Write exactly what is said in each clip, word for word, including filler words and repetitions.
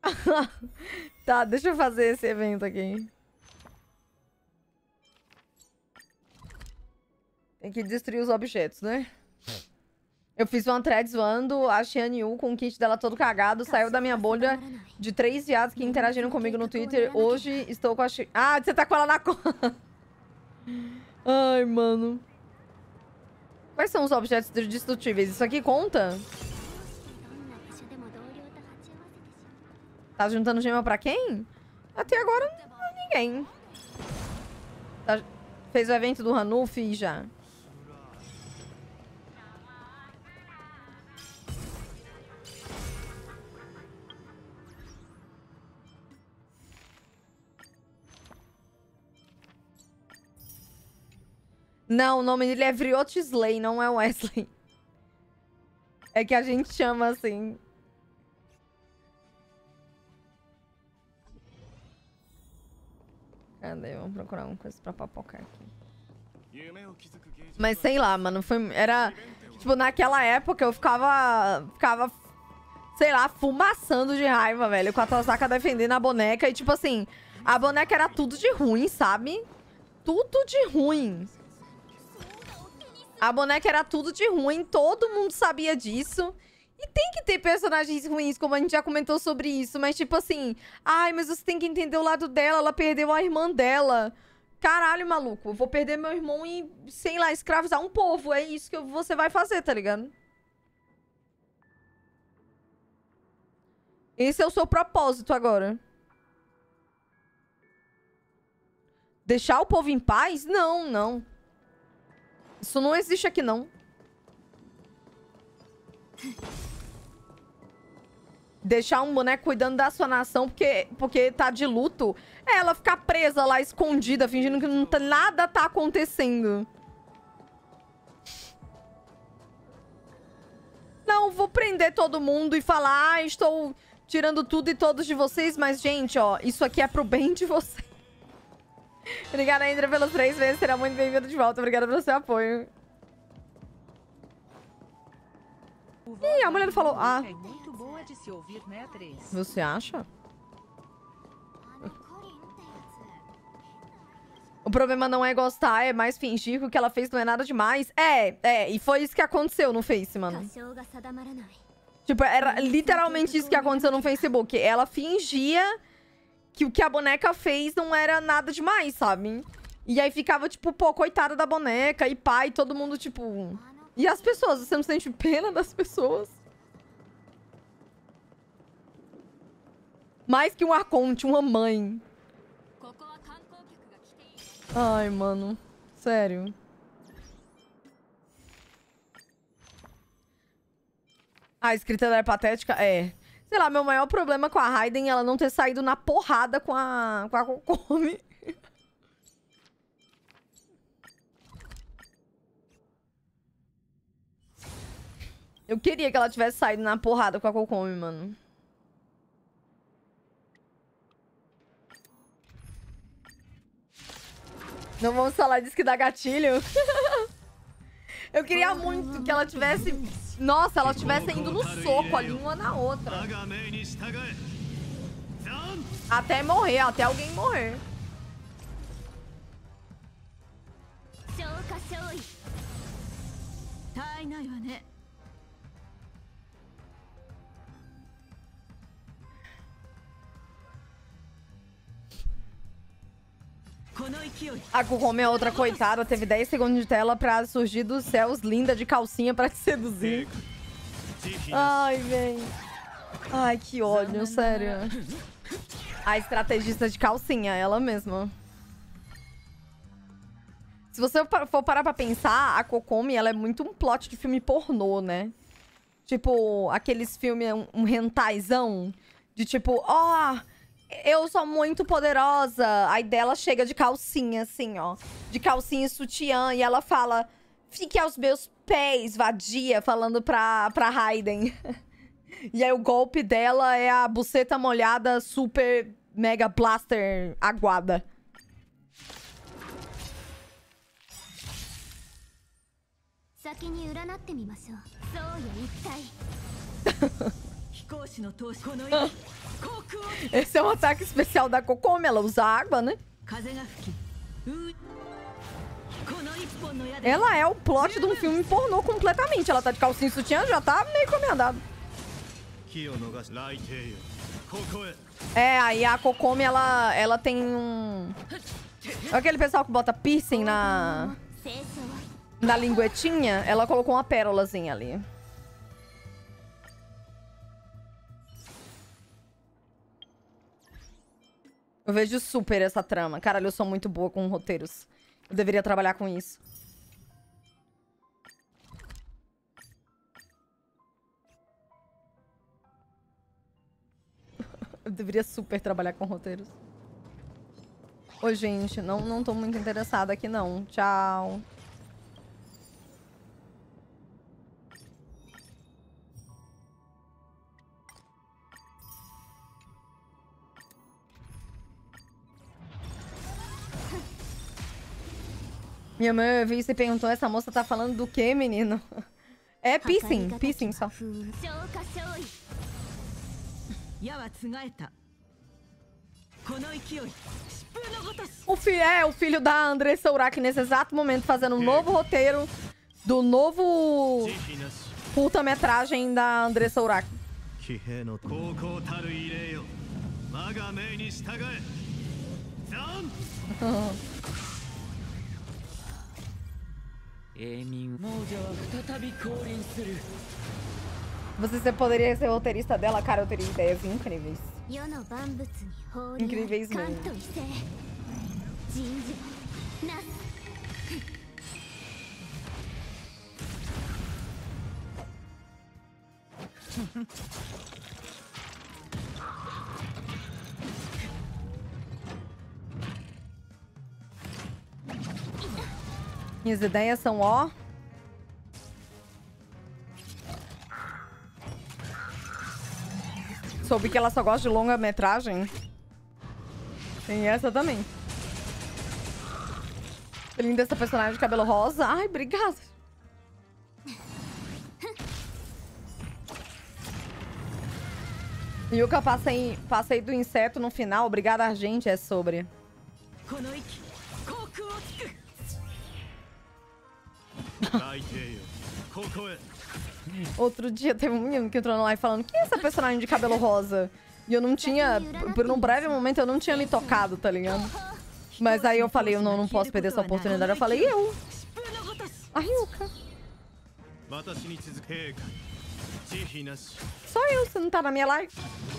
Tá, deixa eu fazer esse evento aqui. Tem que destruir os objetos, né? Eu fiz uma thread zoando a Xian Yu com o kit dela todo cagado. Saiu da minha bolha de três viados que interagiram comigo no Twitter. Hoje estou com a Xian... Ah, você tá com ela na conta. Ai, mano. Quais são os objetos destrutíveis? Isso aqui conta? Tá juntando gema pra quem? Até agora, ninguém. Tá... Fez o evento do Hanuf e já. Não, o nome dele é Vriotisley, não é Wesley. É que a gente chama assim. Cadê? Vamos procurar uma coisa pra papocar aqui. Mas sei lá, mano. Foi, era... Tipo, naquela época eu ficava... Ficava... Sei lá, fumaçando de raiva, velho. Com a Tosaka defendendo a boneca. E tipo assim... A boneca era tudo de ruim, sabe? Tudo de ruim. A boneca era tudo de ruim, todo mundo sabia disso. E tem que ter personagens ruins, como a gente já comentou sobre isso. Mas tipo assim, ai, mas você tem que entender o lado dela, ela perdeu a irmã dela. Caralho, maluco, eu vou perder meu irmão e, sei lá, escravizar um povo. É isso que você vai fazer, tá ligado? Esse é o seu propósito agora. Deixar o povo em paz? Não, não. Isso não existe aqui, não. Deixar um boneco cuidando da sua nação porque, porque tá de luto. É ela ficar presa lá, escondida, fingindo que não tá, nada tá acontecendo. Não, vou prender todo mundo e falar, ah, estou tirando tudo e todos de vocês. Mas, gente, ó, isso aqui é pro bem de vocês. Obrigada, Indra, pelos três meses. Será muito bem-vindo de volta. Obrigada pelo seu apoio. Ih, a mulher falou... Ah. É muito boa de se ouvir, né, Tris? Você acha? O problema não é gostar, é mais fingir que o que ela fez não é nada demais. É, é. E foi isso que aconteceu no Face, mano. Tipo, era literalmente isso que aconteceu no Facebook. Ela fingia... que o que a boneca fez não era nada demais, sabe? E aí ficava, tipo, pô, coitada da boneca. E pai, todo mundo, tipo... E as pessoas? Você não sente pena das pessoas? Mais que um arconte, uma mãe. Ai, mano. Sério. A escrita dela é patética? É. Sei lá, meu maior problema com a Raiden é ela não ter saído na porrada com a, com a Kokomi. Eu queria que ela tivesse saído na porrada com a Kokomi, mano. Não vamos falar disso que dá gatilho. Eu queria muito que ela tivesse... Nossa, ela estivesse indo no soco ali, uma na outra. Até morrer, até alguém morrer. A Kokomi é outra coitada, teve dez segundos de tela pra surgir dos céus linda de calcinha pra te seduzir. Ai, véi. Ai, que ódio, sério. A estrategista de calcinha, ela mesma. Se você for parar pra pensar, a Kokomi, ela é muito um plot de filme pornô, né? Tipo, aqueles filmes, um, um hentaizão. De tipo, ó... Oh, eu sou muito poderosa. Aí dela chega de calcinha, assim, ó. De calcinha e sutiã. E ela fala, fique aos meus pés, vadia. Falando pra, pra Raiden. E aí o golpe dela é a buceta molhada super mega blaster aguada. Esse é um ataque especial da Kokomi. Ela usa água, né? Ela é o plot de um filme pornô completamente. Ela tá de calcinha e sutiã, já tá meio encomendado. É, aí a Kokomi, ela, ela tem um... Aquele pessoal que bota piercing na... Na linguetinha, ela colocou uma pérolazinha ali. Eu vejo super essa trama. Caralho, eu sou muito boa com roteiros. Eu deveria trabalhar com isso. Eu deveria super trabalhar com roteiros. Ô, gente, não, não tô muito interessada aqui, não. Tchau. Minha mãe viu e perguntou, essa moça tá falando do quê, menino? É piercing, piercing só. O filho é o filho da Andressa Uraki nesse exato momento fazendo um novo roteiro do novo curta-metragem da Andressa Uraki. Você, você poderia ser roteirista dela? Cara, eu teria ideias incríveis. Incríveis mesmo. Minhas ideias são, ó... Soube que ela só gosta de longa-metragem. Tem essa também. Linda essa personagem de cabelo rosa. Ai, obrigada. Yuka, passei, passei do inseto no final. Obrigada, Argente. É sobre... Outro dia teve um menino que entrou na live falando: quem é essa personagem de cabelo rosa? E eu não tinha, por um breve momento eu não tinha me tocado, tá ligado? Mas aí eu falei, eu não, não posso perder essa oportunidade. Eu falei, eu. A Ryuka. Só eu, você não tá na minha live.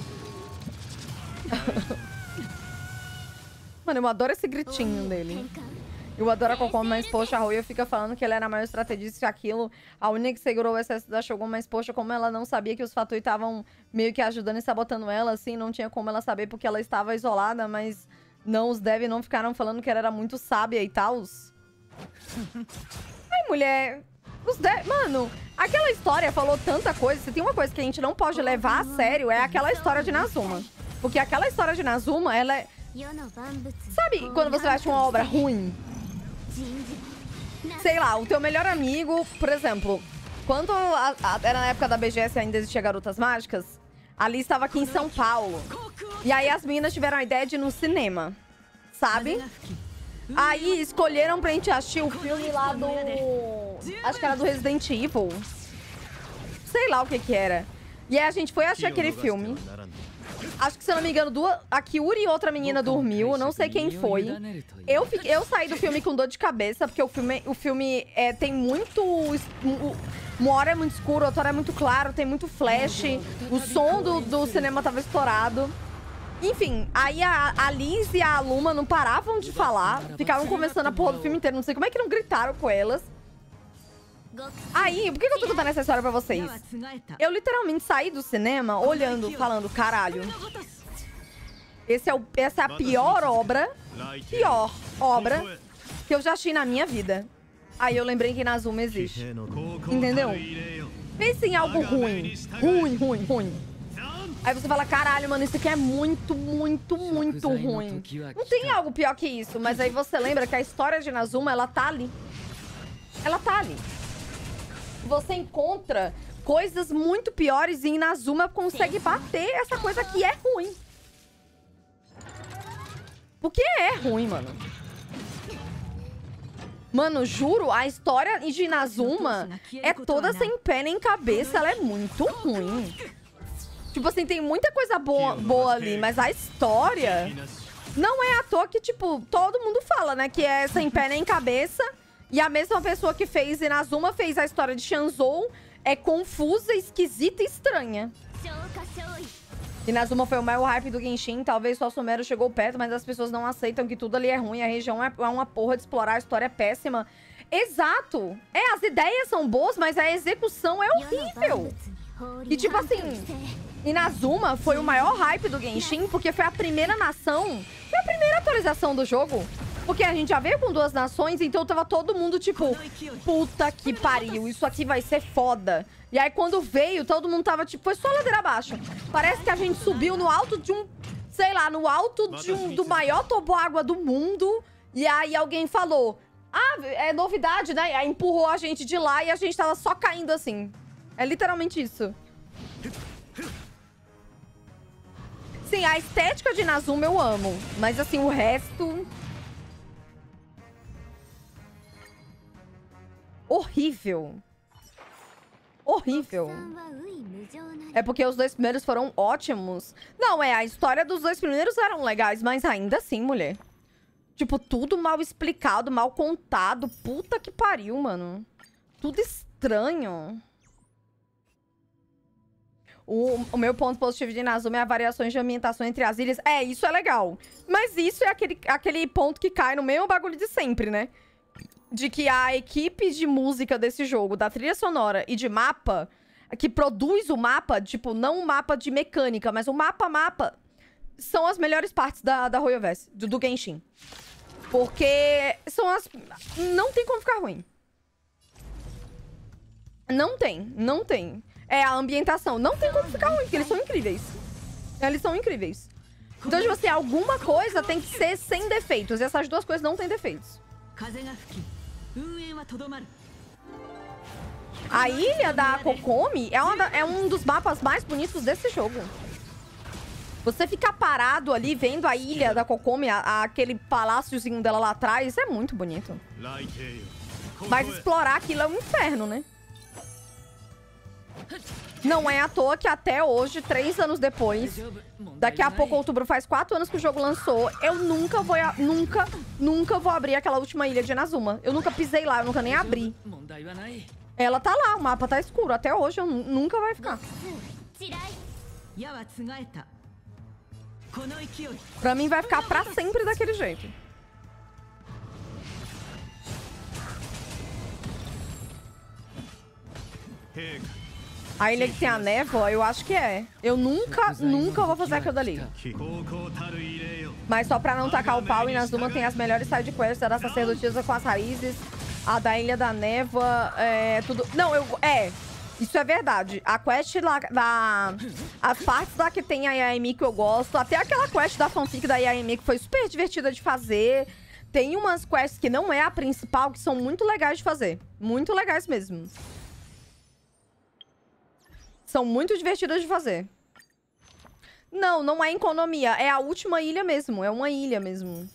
Mano, eu adoro esse gritinho dele. Eu adoro a Kokomi, mas poxa, a Roya fica falando que ela era a maior estrategista e aquilo. A única que segurou o excesso da Shogun, mas poxa, como ela não sabia que os Fatui estavam meio que ajudando e sabotando ela, assim, não tinha como ela saber porque ela estava isolada, mas não, os Dev não ficaram falando que ela era muito sábia e tal. Ai, mulher, os Dev... Mano, aquela história falou tanta coisa. Se tem uma coisa que a gente não pode levar a sério, é aquela história de Nazuma. Porque aquela história de Nazuma, ela é... Sabe quando você acha uma obra ruim? Sei lá, o teu melhor amigo, por exemplo, quando a, a, era na época da B G S e ainda existia Garotas Mágicas, a Liz estava aqui em São Paulo. E aí as meninas tiveram a ideia de ir no cinema, sabe? Aí escolheram pra gente assistir o filme lá do... Acho que era do Resident Evil. Sei lá o que que era. E aí a gente foi assistir aquele filme. Acho que, se eu não me engano, duas... a Kyuri e outra menina dormiu. Não sei quem foi. Eu, fiquei... eu saí do filme com dor de cabeça, porque o filme, o filme é... tem muito... Uma hora é muito escuro, outra hora é muito claro, tem muito flash. O som do, do cinema tava estourado. Enfim, aí a, a Liz e a Luma não paravam de falar. Ficavam conversando a porra do filme inteiro. Não sei como é que não gritaram com elas. Aí, por que eu tô contando essa história pra vocês? Eu literalmente saí do cinema olhando, falando, caralho, esse é o, essa é a pior obra, pior obra que eu já assisti na minha vida. Aí eu lembrei que Nazuma existe. Entendeu? Pensa em algo ruim. Ruim, ruim, ruim. Aí você fala, caralho, mano, isso aqui é muito, muito, muito ruim. Não tem algo pior que isso, mas aí você lembra que a história de Nazuma, ela tá ali. Ela tá ali. Você encontra coisas muito piores e Inazuma consegue bater essa coisa que é ruim. Porque é ruim, mano. Mano, juro, a história de Inazuma é toda sem pé nem cabeça. Ela é muito ruim. Tipo assim, tem muita coisa boa, boa ali, mas a história... Não é à toa que, tipo, todo mundo fala, né? Que é sem pé nem cabeça. E a mesma pessoa que fez Inazuma fez a história de Shanzou. É confusa, esquisita e estranha. Inazuma foi o maior hype do Genshin. Talvez só Sumero chegou perto, mas as pessoas não aceitam que tudo ali é ruim. A região é uma porra de explorar, a história é péssima. Exato! É, as ideias são boas, mas a execução é horrível. E tipo assim, Inazuma foi o maior hype do Genshin porque foi a primeira nação, foi a primeira atualização do jogo. Porque a gente já veio com duas nações, então tava todo mundo tipo, puta que pariu, isso aqui vai ser foda. E aí quando veio, todo mundo tava tipo, foi só ladeira abaixo. Parece que a gente subiu no alto de um, sei lá, no alto de um, do maior toboágua do mundo. E aí alguém falou, ah, é novidade, né? E aí empurrou a gente de lá e a gente tava só caindo assim. É literalmente isso. Sim, a estética de Inazuma eu amo. Mas assim, o resto... Horrível. Horrível. É porque os dois primeiros foram ótimos. Não, é, a história dos dois primeiros eram legais, mas ainda assim, mulher. Tipo, tudo mal explicado, mal contado. Puta que pariu, mano. Tudo estranho. O, o meu ponto positivo de Inazuma é a variações de ambientação entre as ilhas. É, isso é legal. Mas isso é aquele, aquele ponto que cai no mesmo bagulho de sempre, né? De que a equipe de música desse jogo, da trilha sonora e de mapa, que produz o mapa, tipo, não o mapa de mecânica, mas o mapa-mapa, são as melhores partes da, da Royoverse, do, do Genshin. Porque são as... Não tem como ficar ruim. Não tem, não tem. É a ambientação. Não tem como ficar ruim, porque eles são incríveis. Eles são incríveis. Então, tipo assim, alguma coisa tem que ser sem defeitos. E essas duas coisas não têm defeitos. A ilha da Kokomi é, uma da, é um dos mapas mais bonitos desse jogo. Você ficar parado ali, vendo a ilha da Kokomi, a, a, aquele paláciozinho dela lá atrás, é muito bonito. Mas explorar aquilo é um inferno, né? Não é à toa que até hoje, três anos depois, daqui a pouco, outubro, faz quatro anos que o jogo lançou, eu nunca vou, nunca, nunca vou abrir aquela última ilha de Inazuma. Eu nunca pisei lá, eu nunca nem abri. Ela tá lá, o mapa tá escuro. Até hoje, eu nunca vai ficar. Pra mim, vai ficar pra sempre daquele jeito. A ilha que tem a névoa, eu acho que é. Eu nunca, nunca vou fazer aquilo dali. Mas só pra não tacar o pau, Inazuma tem as melhores sidequests. A da sacerdotisa com as raízes. A da Ilha da Névoa, é tudo... Não, eu... É, isso é verdade. A quest lá da... As partes lá que tem a Yaemi que eu gosto. Até aquela quest da fanfic da Yaemi que foi super divertida de fazer. Tem umas quests que não é a principal, que são muito legais de fazer. Muito legais mesmo. São muito divertidas de fazer. Não, não é economia. É a última ilha mesmo. É uma ilha mesmo.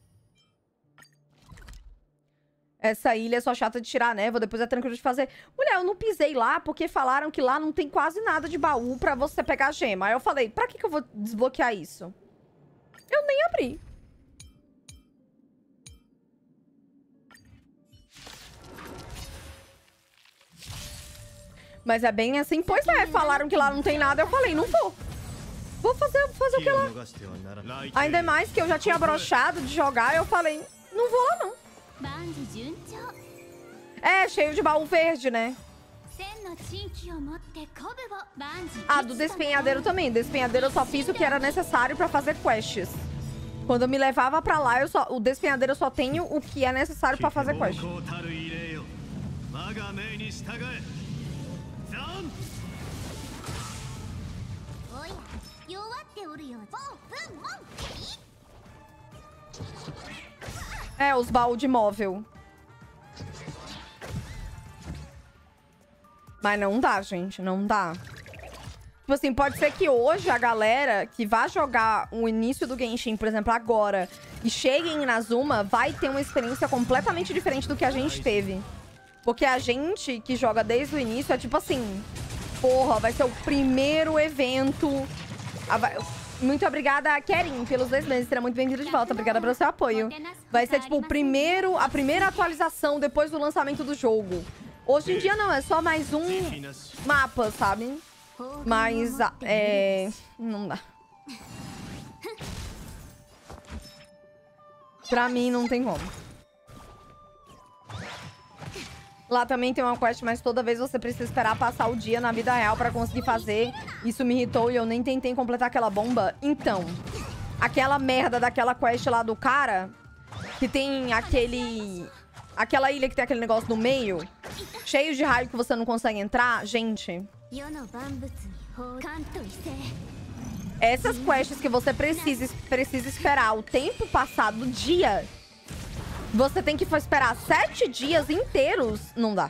Essa ilha é só chata de tirar a névoa, depois é tranquilo de fazer. Mulher, eu não pisei lá porque falaram que lá não tem quase nada de baú pra você pegar a gema. Aí eu falei, pra que que eu vou desbloquear isso? Eu nem abri. Mas é bem assim, pois é, falaram que lá não tem nada, eu falei, não vou. Vou fazer, fazer o que lá. Ainda mais que eu já tinha broxado de jogar, eu falei, não vou lá não. É, cheio de baú verde, né? Ah, do despenhadeiro também. Despenhadeiro eu só fiz o que era necessário pra fazer quests. Quando eu me levava pra lá, eu só, o despenhadeiro eu só tenho o que é necessário pra fazer quest. É, os baús de móvel. Mas não dá, gente. Não dá. Tipo assim, pode ser que hoje a galera que vai jogar o início do Genshin, por exemplo, agora, e chegue em Inazuma, vai ter uma experiência completamente diferente do que a gente teve. Porque a gente que joga desde o início é tipo assim... Porra, vai ser o primeiro evento... Muito obrigada, Kerin, pelos dois meses. Será muito bem-vindo de volta. Obrigada pelo seu apoio. Vai ser, tipo, o primeiro, a primeira atualização depois do lançamento do jogo. Hoje em dia, não. É só mais um mapa, sabe? Mas, é... Não dá. Pra mim, não tem como. Lá também tem uma quest, mas toda vez você precisa esperar passar o dia na vida real pra conseguir fazer. Isso me irritou e eu nem tentei completar aquela bomba. Então, aquela merda daquela quest lá do cara, que tem aquele... Aquela ilha que tem aquele negócio no meio, cheio de raio que você não consegue entrar. Gente... Essas quests que você precisa, precisa esperar o tempo passar do dia... Você tem que esperar sete dias inteiros. Não dá.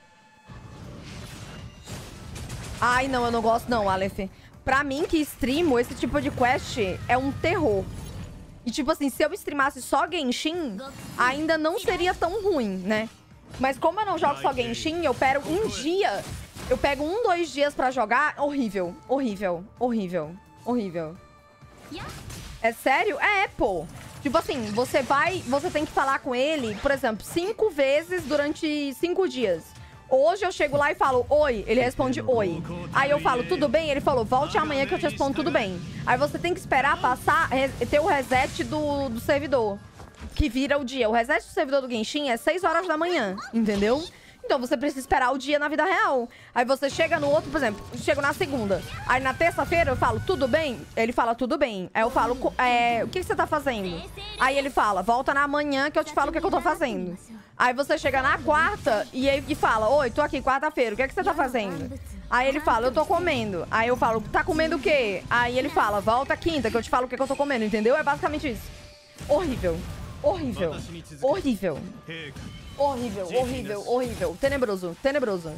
Ai, não, eu não gosto não, Aleph. Pra mim, que streamo, esse tipo de quest é um terror. E tipo assim, se eu streamasse só Genshin, ainda não seria tão ruim, né? Mas como eu não jogo só Genshin, eu pego um dia... Eu pego um, dois dias pra jogar. Horrível, horrível, horrível, horrível. É sério? É, pô. Tipo assim, você vai... Você tem que falar com ele, por exemplo, cinco vezes durante cinco dias. Hoje eu chego lá e falo, oi. Ele responde, oi. Aí eu falo, tudo bem? Ele falou, volte amanhã que eu te respondo, tudo bem. Aí você tem que esperar passar, ter o reset do, do servidor, que vira o dia. O reset do servidor do Genshin é seis horas da manhã, entendeu? Então você precisa esperar o dia na vida real. Aí você chega no outro, por exemplo, chego na segunda. Aí na terça-feira eu falo, tudo bem? Ele fala, tudo bem. Aí eu falo, é, o que, que você tá fazendo? Aí ele fala, volta na manhã que eu te falo o que, que eu tô fazendo. Aí você chega na quarta e, e fala, oi, tô aqui quarta-feira, o que, que você tá fazendo? Aí ele fala, eu tô comendo. Aí eu falo, tá comendo o quê? Aí ele fala, volta quinta que eu te falo o que, que eu tô comendo, entendeu? É basicamente isso. Horrível. Horrível. Horrível. Horrível, horrível, horrível. Tenebroso, tenebroso.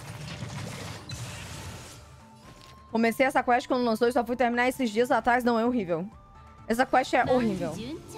Comecei essa quest quando lançou e só fui terminar esses dias atrás. Não, é horrível. Essa quest é horrível.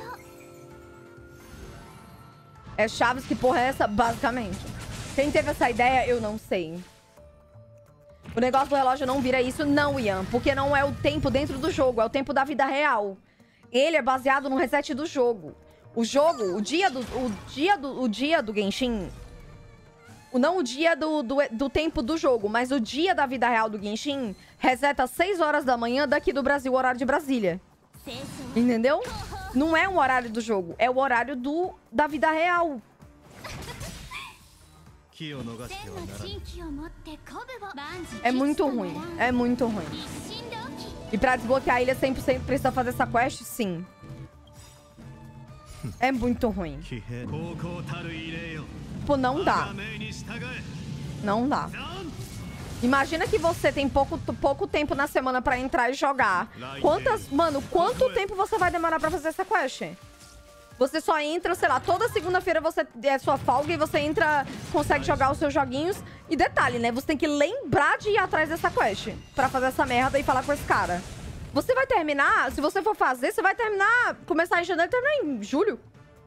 É Chaves, que porra é essa? Basicamente. Quem teve essa ideia, eu não sei. O negócio do relógio não vira isso, não, Ian. Porque não é o tempo dentro do jogo, é o tempo da vida real. Ele é baseado no reset do jogo. O jogo, o dia do, o dia do, o dia do Genshin... Não o dia do, do, do tempo do jogo, mas o dia da vida real do Genshin reseta às seis horas da manhã daqui do Brasil, o horário de Brasília. Entendeu? Não é um horário do jogo, é o horário do, da vida real. É muito ruim, é muito ruim. E pra desbloquear a ilha cem por cento precisa fazer essa quest? Sim. É muito ruim. Tipo, não dá. Não dá. Imagina que você tem pouco, pouco tempo na semana pra entrar e jogar. Quantas... Mano, quanto tempo você vai demorar pra fazer essa quest? Você só entra, sei lá, toda segunda-feira você é sua folga e você entra, consegue jogar os seus joguinhos. E detalhe, né? Você tem que lembrar de ir atrás dessa quest pra fazer essa merda e falar com esse cara. Você vai terminar, se você for fazer, você vai terminar, começar em janeiro e terminar em julho.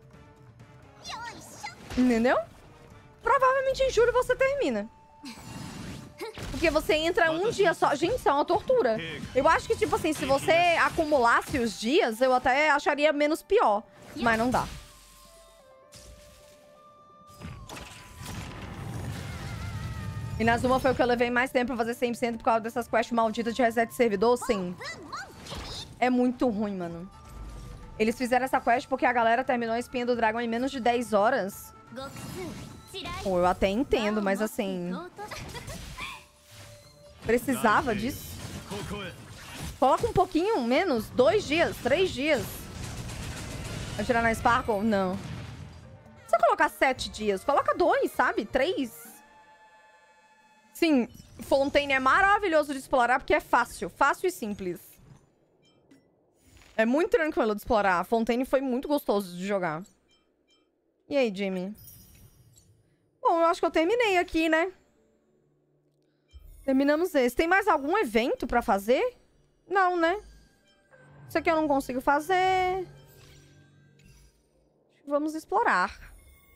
Entendeu? Provavelmente em julho você termina. Porque você entra um dia só. Gente, isso é uma tortura. Eu acho que, tipo assim, se você acumulasse os dias, eu até acharia menos pior. Mas não dá. Inazuma foi o que eu levei mais tempo pra fazer cem por cento por causa dessas quests malditas de reset de servidor, sim. É muito ruim, mano. Eles fizeram essa quest porque a galera terminou a espinha do dragão em menos de dez horas. Pô, eu até entendo, mas assim... Precisava disso? Coloca um pouquinho menos. Dois dias, três dias. Vai tirar na Sparkle? Não. Não precisa colocar sete dias. Coloca dois, sabe? Três. Sim, Fontaine é maravilhoso de explorar porque é fácil. Fácil e simples. É muito tranquilo de explorar. Fontaine foi muito gostoso de jogar. E aí, Jimmy? Bom, eu acho que eu terminei aqui, né? Terminamos esse. Tem mais algum evento pra fazer? Não, né? Isso aqui eu não consigo fazer. Vamos explorar.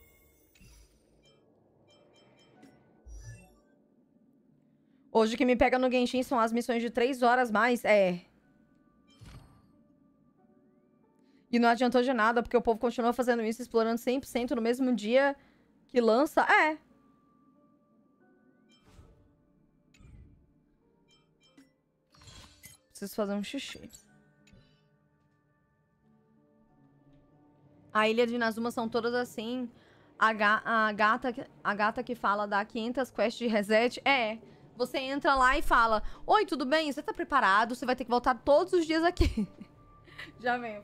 Hoje o que me pega no Genshin são as missões de três horas mais. É. E não adiantou de nada, porque o povo continua fazendo isso, explorando cem por cento no mesmo dia que lança. É. Preciso fazer um xixi. A ilha de Inazuma são todas assim. A, ga a, gata, a gata que fala dá quinhentas quests de reset. É. Você entra lá e fala: oi, tudo bem? Você tá preparado? Você vai ter que voltar todos os dias aqui. Já venho.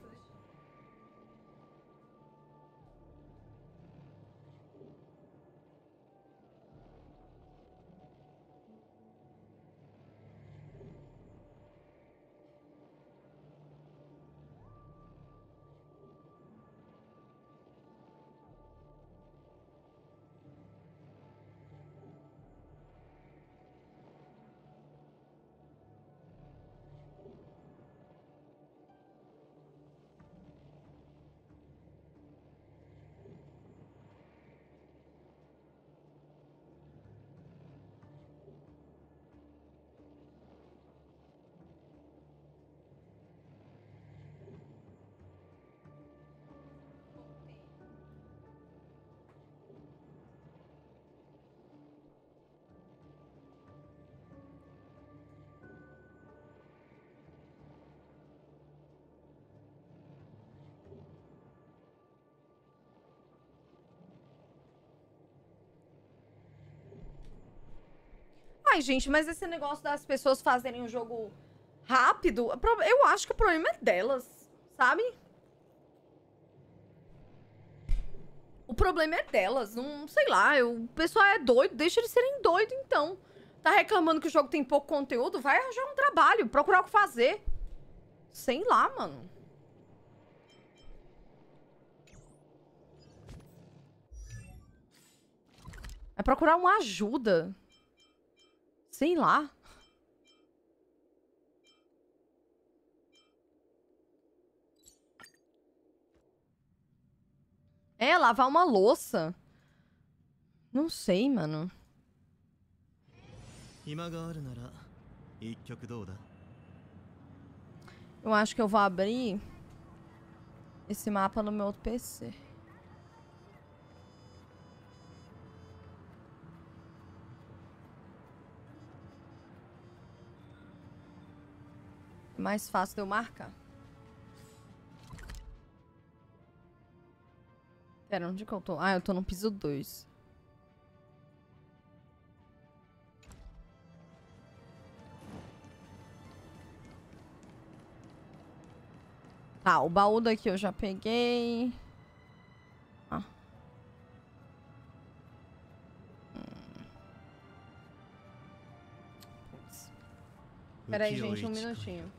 Ai, gente, mas esse negócio das pessoas fazerem um jogo rápido, eu acho que o problema é delas, sabe? O problema é delas, não sei lá, eu, o pessoal é doido, deixa eles serem doidos, então. Tá reclamando que o jogo tem pouco conteúdo? Vai arranjar um trabalho, procurar o que fazer. Sei lá, mano. É procurar uma ajuda. Sei lá. É, lavar uma louça. Não sei, mano. Eu acho que eu vou abrir esse mapa no meu outro P C. É mais fácil de eu marcar. Pera, onde que eu tô? Ah, eu tô no piso dois. Tá, o baú daqui eu já peguei. Ah. Hum. Pera aí, gente, um minutinho.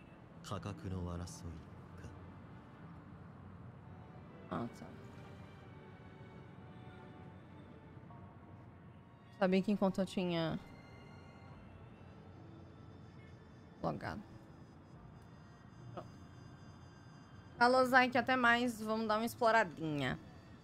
Ah, tá. Sabia que enquanto eu tinha logado. Falou, Zaik, até mais. Vamos dar uma exploradinha.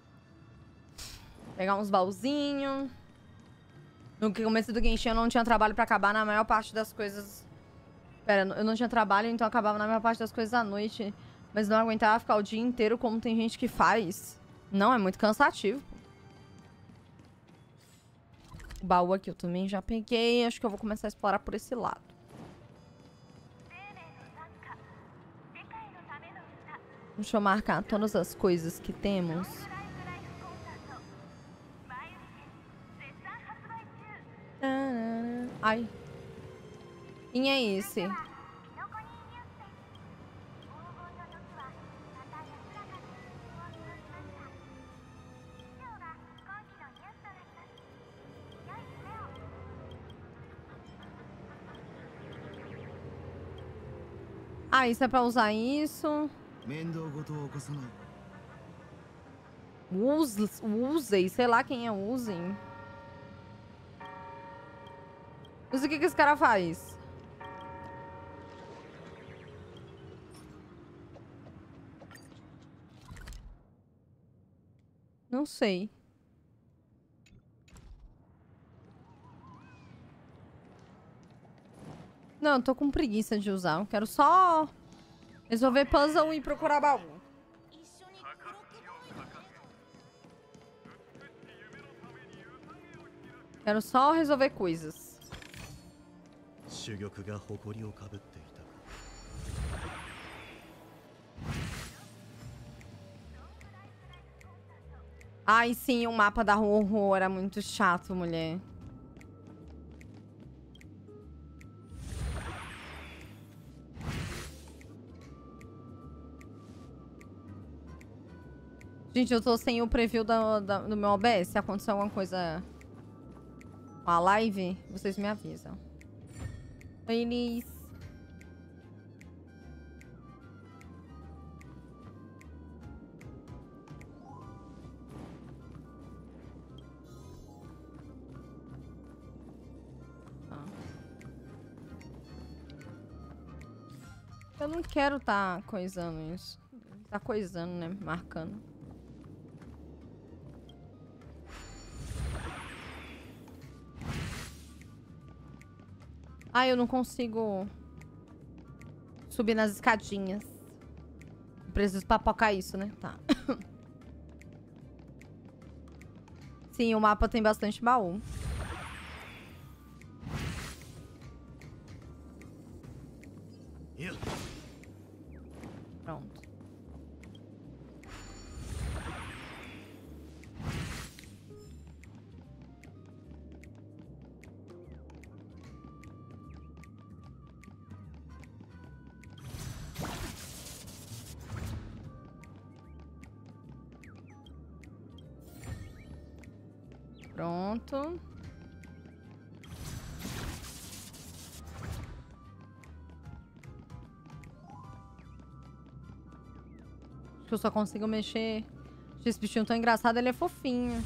Pegar uns baúzinhos. No começo do Genshin eu não tinha trabalho pra acabar na maior parte das coisas. Pera, eu não tinha trabalho, então eu acabava na maior parte das coisas à noite. Mas não aguentava ficar o dia inteiro como tem gente que faz. Não, é muito cansativo. O baú aqui eu também já peguei. Acho que eu vou começar a explorar por esse lado. Deixa eu marcar todas as coisas que temos. Ai. Quem é esse? Ah, isso é pra usar isso. Use, usei, sei lá quem é usem. Mas o que que esse cara faz? Não sei. Não, eu tô com preguiça de usar. Eu quero só resolver puzzle e procurar baú. Quero só resolver coisas. Ai, sim, o mapa da Ho-Ho era muito chato, mulher. Gente, eu tô sem o preview da, da- do meu O B S. Se acontecer alguma coisa com a live, vocês me avisam. Oi, Elis. Ah. Eu não quero tá coisando isso. Tá coisando, né? Marcando. Ah, eu não consigo subir nas escadinhas. Preciso papocar isso, né? Tá. Sim, o mapa tem bastante baú. Pronto. Pronto. Acho que eu só consigo mexer. Esse bichinho tão engraçado, ele é fofinho.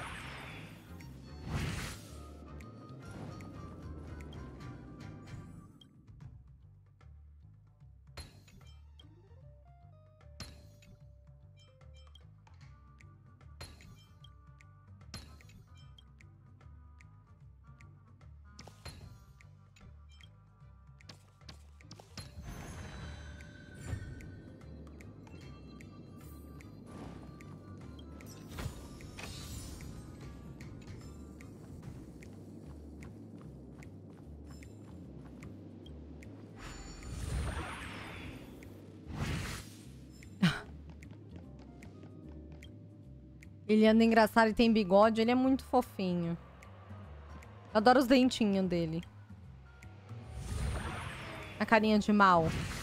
Ele anda engraçado e tem bigode. Ele é muito fofinho. Eu adoro os dentinhos dele. A carinha de mal.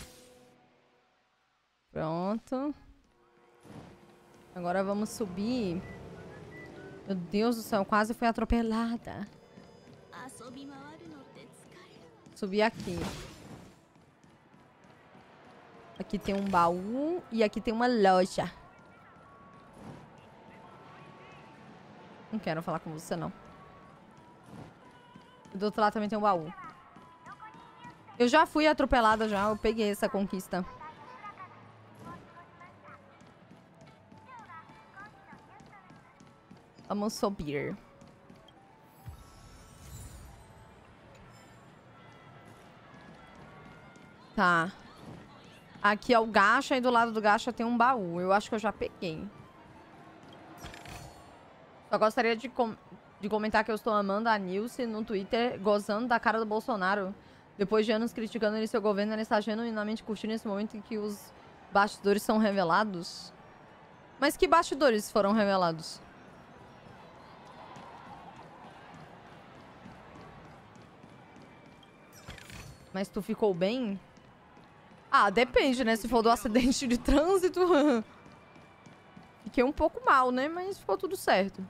Pronto. Agora vamos subir. Meu Deus do céu, eu quase fui atropelada. Subir aqui. Aqui tem um baú e aqui tem uma loja. Não quero falar com você, não. E do outro lado também tem um baú. Eu já fui atropelada já. Eu peguei essa conquista. Vamos subir. Tá. Aqui é o gacha e do lado do gacha tem um baú. Eu acho que eu já peguei. Só gostaria de, com de comentar que eu estou amando a Nilce no Twitter, gozando da cara do Bolsonaro. Depois de anos criticando ele e seu governo, ele está genuinamente curtindo esse momento em que os bastidores são revelados. Mas que bastidores foram revelados? Mas tu ficou bem? Ah, depende, né? Se for do acidente de trânsito. Fiquei um pouco mal, né? Mas ficou tudo certo.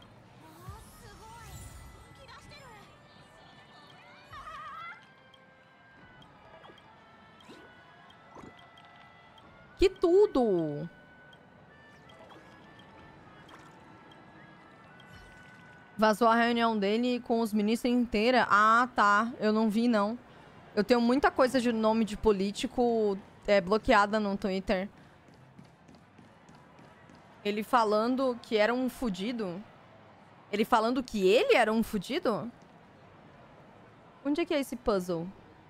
Que tudo! Vazou a reunião dele com os ministros inteira. Ah, tá. Eu não vi, não. Eu tenho muita coisa de nome de político é, bloqueada no Twitter. Ele falando que era um fudido. Ele falando que ele era um fudido? Onde é que é esse puzzle?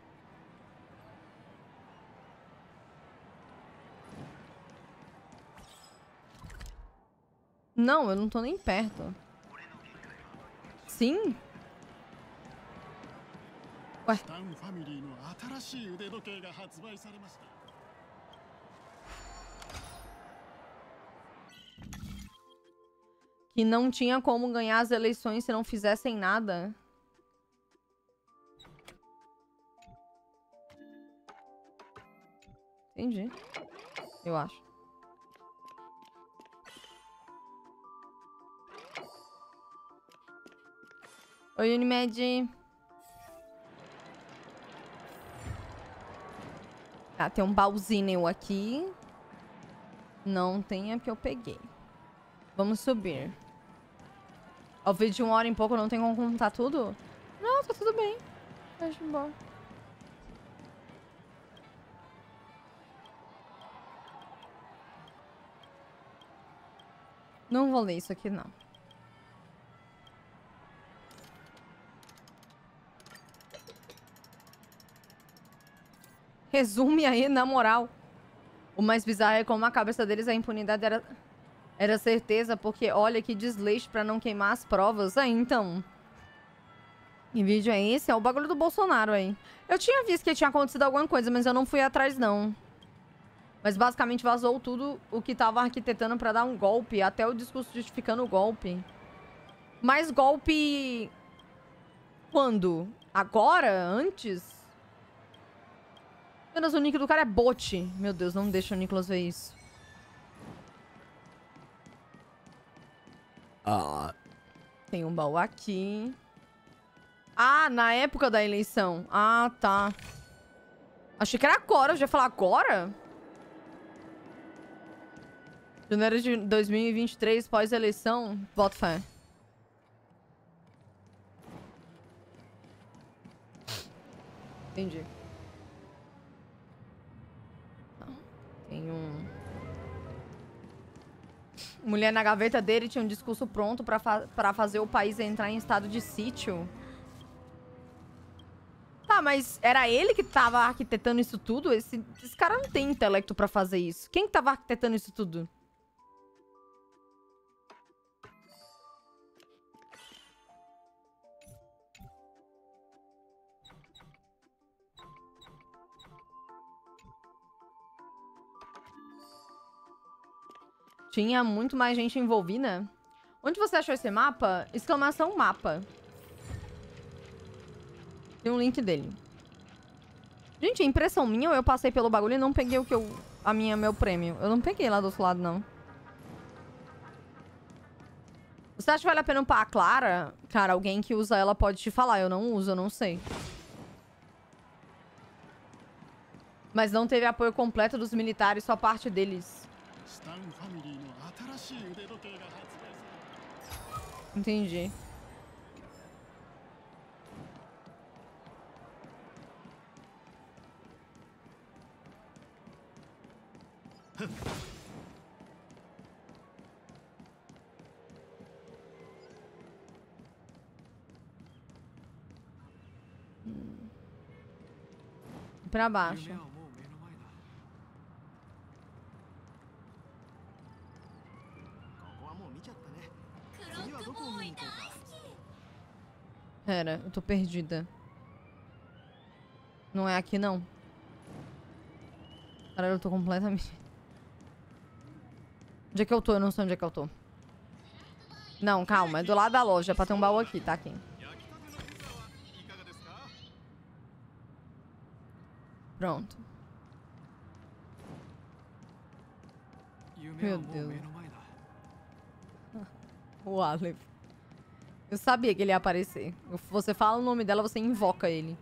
Não, eu não tô nem perto. Sim? Ué. Que não tinha como ganhar as eleições se não fizessem nada. Entendi. Eu acho. Oi, Unimed. Ah, tem um baúzinho aqui. Não tem, é porque eu peguei. Vamos subir. Ao vídeo de uma hora em pouco, não tem como contar tudo? Não, tá tudo bem. Acho bom. Não vou ler isso aqui, não. Resume aí, na moral. O mais bizarro é como a cabeça deles a impunidade era, era certeza, porque olha que desleixo pra não queimar as provas. Ah, então. Que vídeo é esse? É o bagulho do Bolsonaro aí. Eu tinha visto que tinha acontecido alguma coisa, mas eu não fui atrás, não. Mas basicamente vazou tudo o que tava arquitetando pra dar um golpe. Até o discurso justificando o golpe. Mas golpe... Quando? Agora? Antes? Apenas o nick do cara é bot. Meu Deus, não deixa o Nicolas ver isso. Ah. Tem um baú aqui. Ah, na época da eleição. Ah, tá. Achei que era agora. Eu já ia falar agora? Janeiro de dois mil e vinte e três, pós-eleição. Boto fé. Entendi. Tem um... Mulher na gaveta dele tinha um discurso pronto pra, fa pra fazer o país entrar em estado de sítio. Tá, mas era ele que tava arquitetando isso tudo? Esse, esse cara não tem intelecto pra fazer isso. Quem que tava arquitetando isso tudo? Tinha muito mais gente envolvida. Onde você achou esse mapa? Exclamação mapa. Tem um link dele. Gente, é impressão minha ou eu passei pelo bagulho e não peguei o que eu... A minha, meu prêmio. Eu não peguei lá do outro lado, não. Você acha que vale a pena upar a Clara? Cara, alguém que usa ela pode te falar. Eu não uso, eu não sei. Mas não teve apoio completo dos militares, só parte deles. Entendi. Hum. Pra baixo. Pera, eu tô perdida. Não é aqui, não. Cara, eu tô completamente... Onde é que eu tô? Eu não sei onde é que eu tô. Não, calma. É do lado da loja. Pra ter um baú aqui, tá aqui. Pronto. Meu Deus. O Aleph. Eu sabia que ele ia aparecer. Você fala o nome dela, você invoca ele.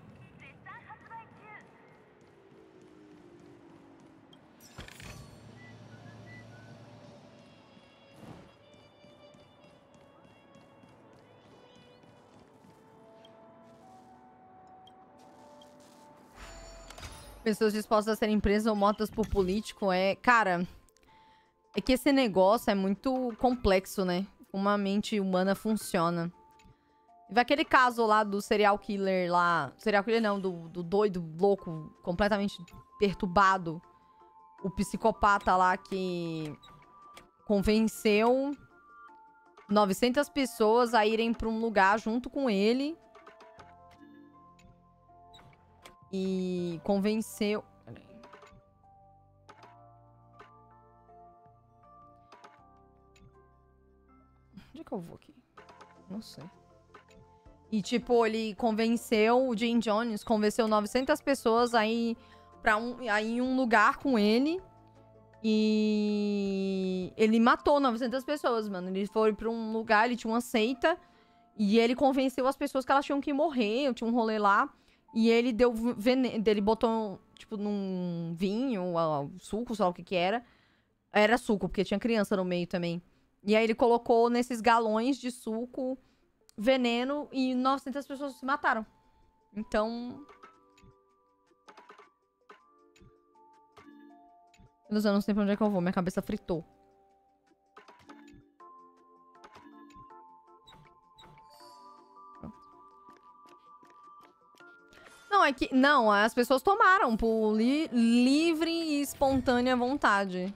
Pessoas dispostas a serem presas ou mortas por político é... Cara, é que esse negócio é muito complexo, né? Como a mente humana funciona. Teve aquele caso lá do serial killer lá... Serial killer não, do, do doido, louco, completamente perturbado. O psicopata lá que convenceu novecentas pessoas a irem pra um lugar junto com ele. E convenceu... Peraí. Onde é que eu vou aqui? Não sei. E, tipo, ele convenceu... O Jim Jones convenceu novecentas pessoas a ir pra um, a ir em um lugar com ele. E... Ele matou novecentas pessoas, mano. Ele foi pra um lugar, ele tinha uma seita. E ele convenceu as pessoas que elas tinham que morrer. Tinha um rolê lá. E ele deu veneno, ele botou, tipo, num vinho, suco, sei lá o que que era. Era suco, porque tinha criança no meio também. E aí ele colocou nesses galões de suco veneno e novecentas pessoas se mataram. Então... Eu não sei pra onde é que eu vou, minha cabeça fritou. Não, é que... Não, as pessoas tomaram por li livre e espontânea vontade.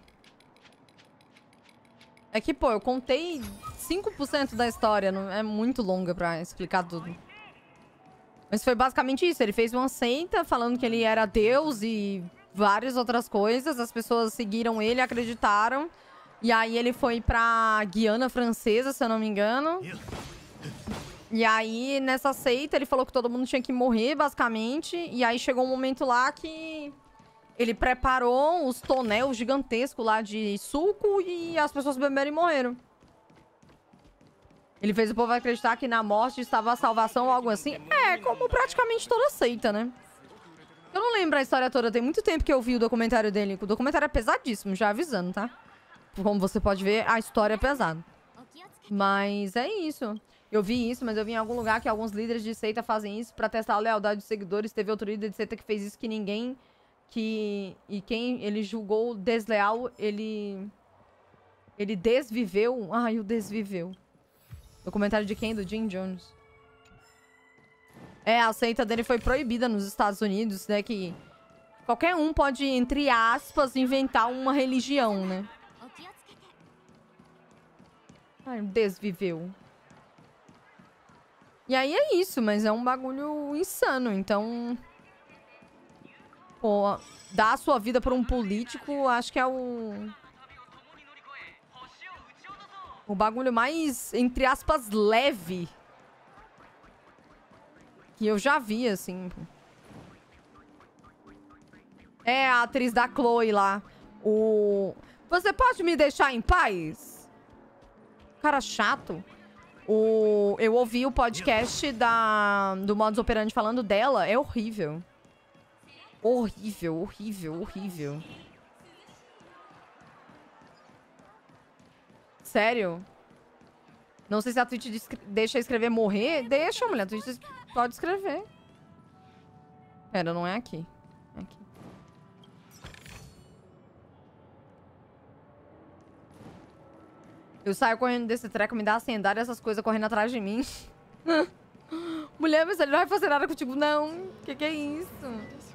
É que, pô, eu contei cinco por cento da história. Não, é muito longa pra explicar tudo. Mas foi basicamente isso. Ele fez uma seita falando que ele era Deus e várias outras coisas. As pessoas seguiram ele, acreditaram. E aí ele foi pra Guiana Francesa, se eu não me engano. E aí, nessa seita, ele falou que todo mundo tinha que morrer, basicamente. E aí chegou um momento lá que ele preparou os tonel gigantescos lá de suco e as pessoas beberam e morreram. Ele fez o povo acreditar que na morte estava a salvação ou algo assim. É, como praticamente toda seita, né? Eu não lembro a história toda. Tem muito tempo que eu vi o documentário dele. O documentário é pesadíssimo, já avisando, tá? Como você pode ver, a história é pesada. Mas é isso. Eu vi isso, mas eu vi em algum lugar que alguns líderes de seita fazem isso pra testar a lealdade dos seguidores. Teve outro líder de seita que fez isso que ninguém... que E quem ele julgou desleal, ele... Ele desviveu. Ai, o desviveu. Documentário de quem? Do Jim Jones. É, a seita dele foi proibida nos Estados Unidos, né? Que qualquer um pode, entre aspas, inventar uma religião, né? Ai, desviveu. E aí é isso, mas é um bagulho insano, então... Pô, dar a sua vida por um político, acho que é o... O bagulho mais, entre aspas, leve que eu já vi, assim. É a atriz da Chloe lá. O... Você pode me deixar em paz? Cara chato. O... Eu ouvi o podcast da... do Modus Operandi falando dela. É horrível. Horrível, horrível, horrível. Sério? Não sei se a Twitch deixa escrever morrer. Deixa, mulher. A Twitch pode escrever. Pera, não é aqui. É aqui. Eu saio correndo desse treco, me dá acendar essas coisas correndo atrás de mim. Mulher, mas ele não vai fazer nada contigo, não. Que que é isso?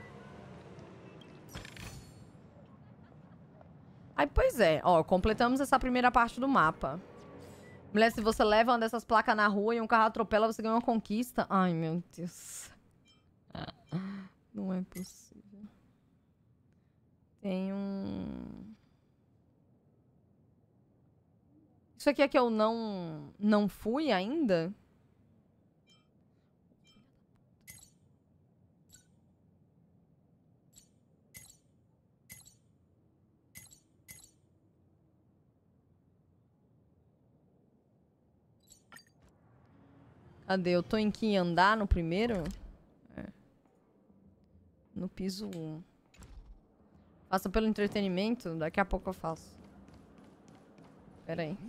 Aí, pois é. Ó, completamos essa primeira parte do mapa. Mulher, se você leva uma dessas placas na rua e um carro atropela, você ganha uma conquista. Ai, meu Deus. Não é possível. Tem um... Isso aqui é que eu não, não fui ainda? Cadê? Eu tô em que andar no primeiro? É. No piso um. Faça pelo entretenimento? Daqui a pouco eu faço. Pera aí.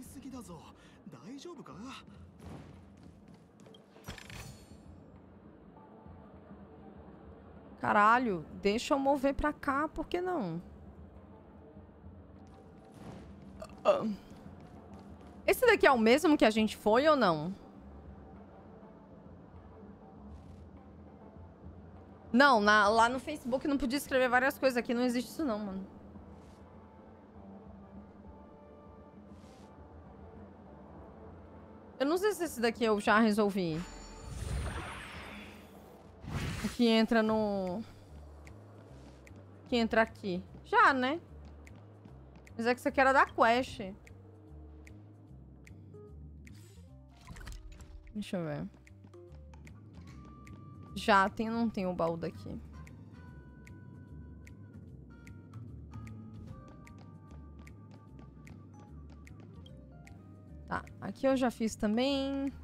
Caralho, deixa eu mover pra cá, por que não? Esse daqui é o mesmo que a gente foi ou não? Não, na, lá no Facebook não podia escrever várias coisas. Aqui não existe isso não, mano. Eu não sei se esse daqui eu já resolvi. O que entra no... O que entra aqui. Já, né? Mas é que isso aqui era da quest. Deixa eu ver. Já tem ou não tem o baú daqui? Tá, aqui eu já fiz também.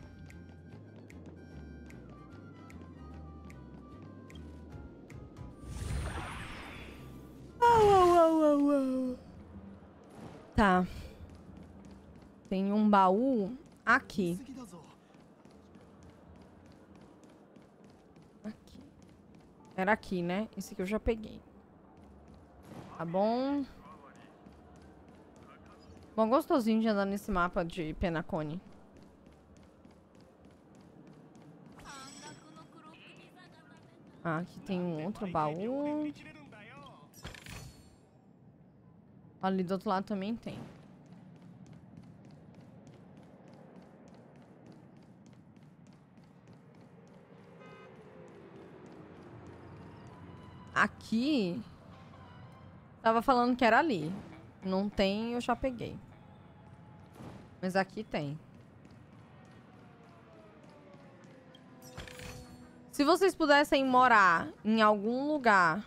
Tá. Tem um baú aqui. Aqui. Era aqui, né? Esse aqui eu já peguei. Tá bom. Bom, gostosinho de andar nesse mapa de Penacone. Ah, aqui tem um outro baú. Ali do outro lado também tem. Aqui... Tava falando que era ali. Não tem, eu já peguei. Mas aqui tem. Se vocês pudessem morar em algum lugar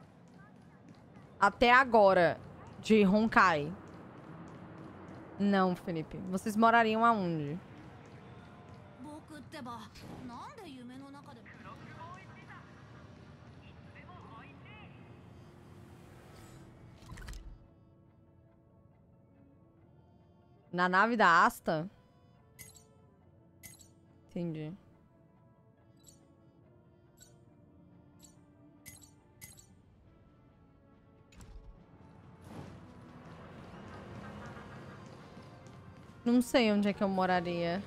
até agora de Honkai. Não, Felipe. Vocês morariam aonde? Na nave da Asta? Entendi. Não sei onde é que eu moraria.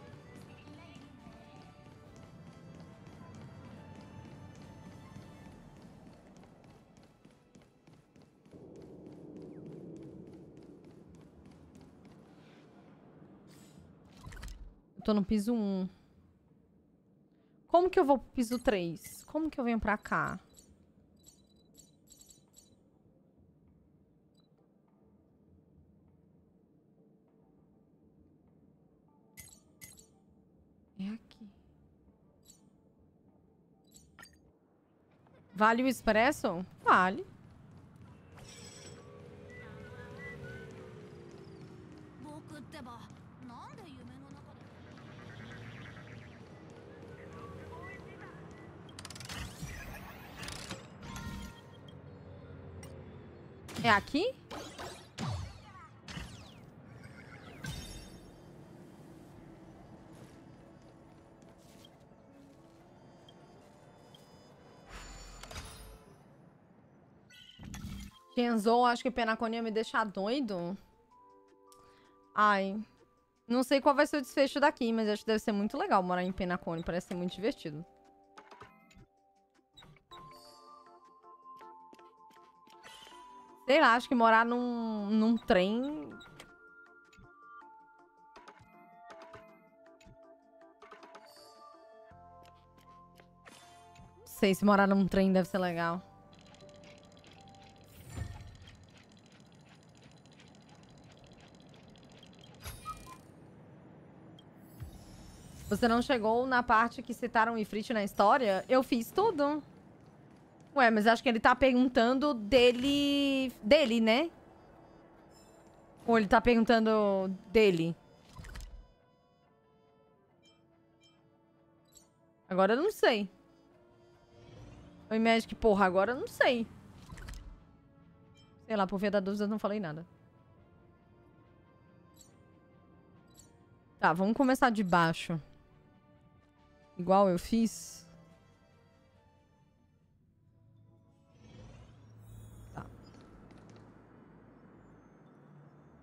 Eu tô no piso um. Como que eu vou pro piso três? Como que eu venho pra cá? É aqui. Vale o expresso? Vale. É aqui? Kenzo, acho que Penacone ia me deixar doido. Ai. Não sei qual vai ser o desfecho daqui, mas acho que deve ser muito legal morar em Penacone. Parece ser muito divertido. Sei lá, acho que morar num, num trem... Não sei se morar num trem deve ser legal. Você não chegou na parte que citaram o Ifrit na história? Eu fiz tudo. Ué, mas acho que ele tá perguntando dele... Dele, né? Ou ele tá perguntando dele? Agora eu não sei. Oi, Magic, porra, agora eu não sei. Sei lá, por via da dúvida eu não falei nada. Tá, vamos começar de baixo. Igual eu fiz.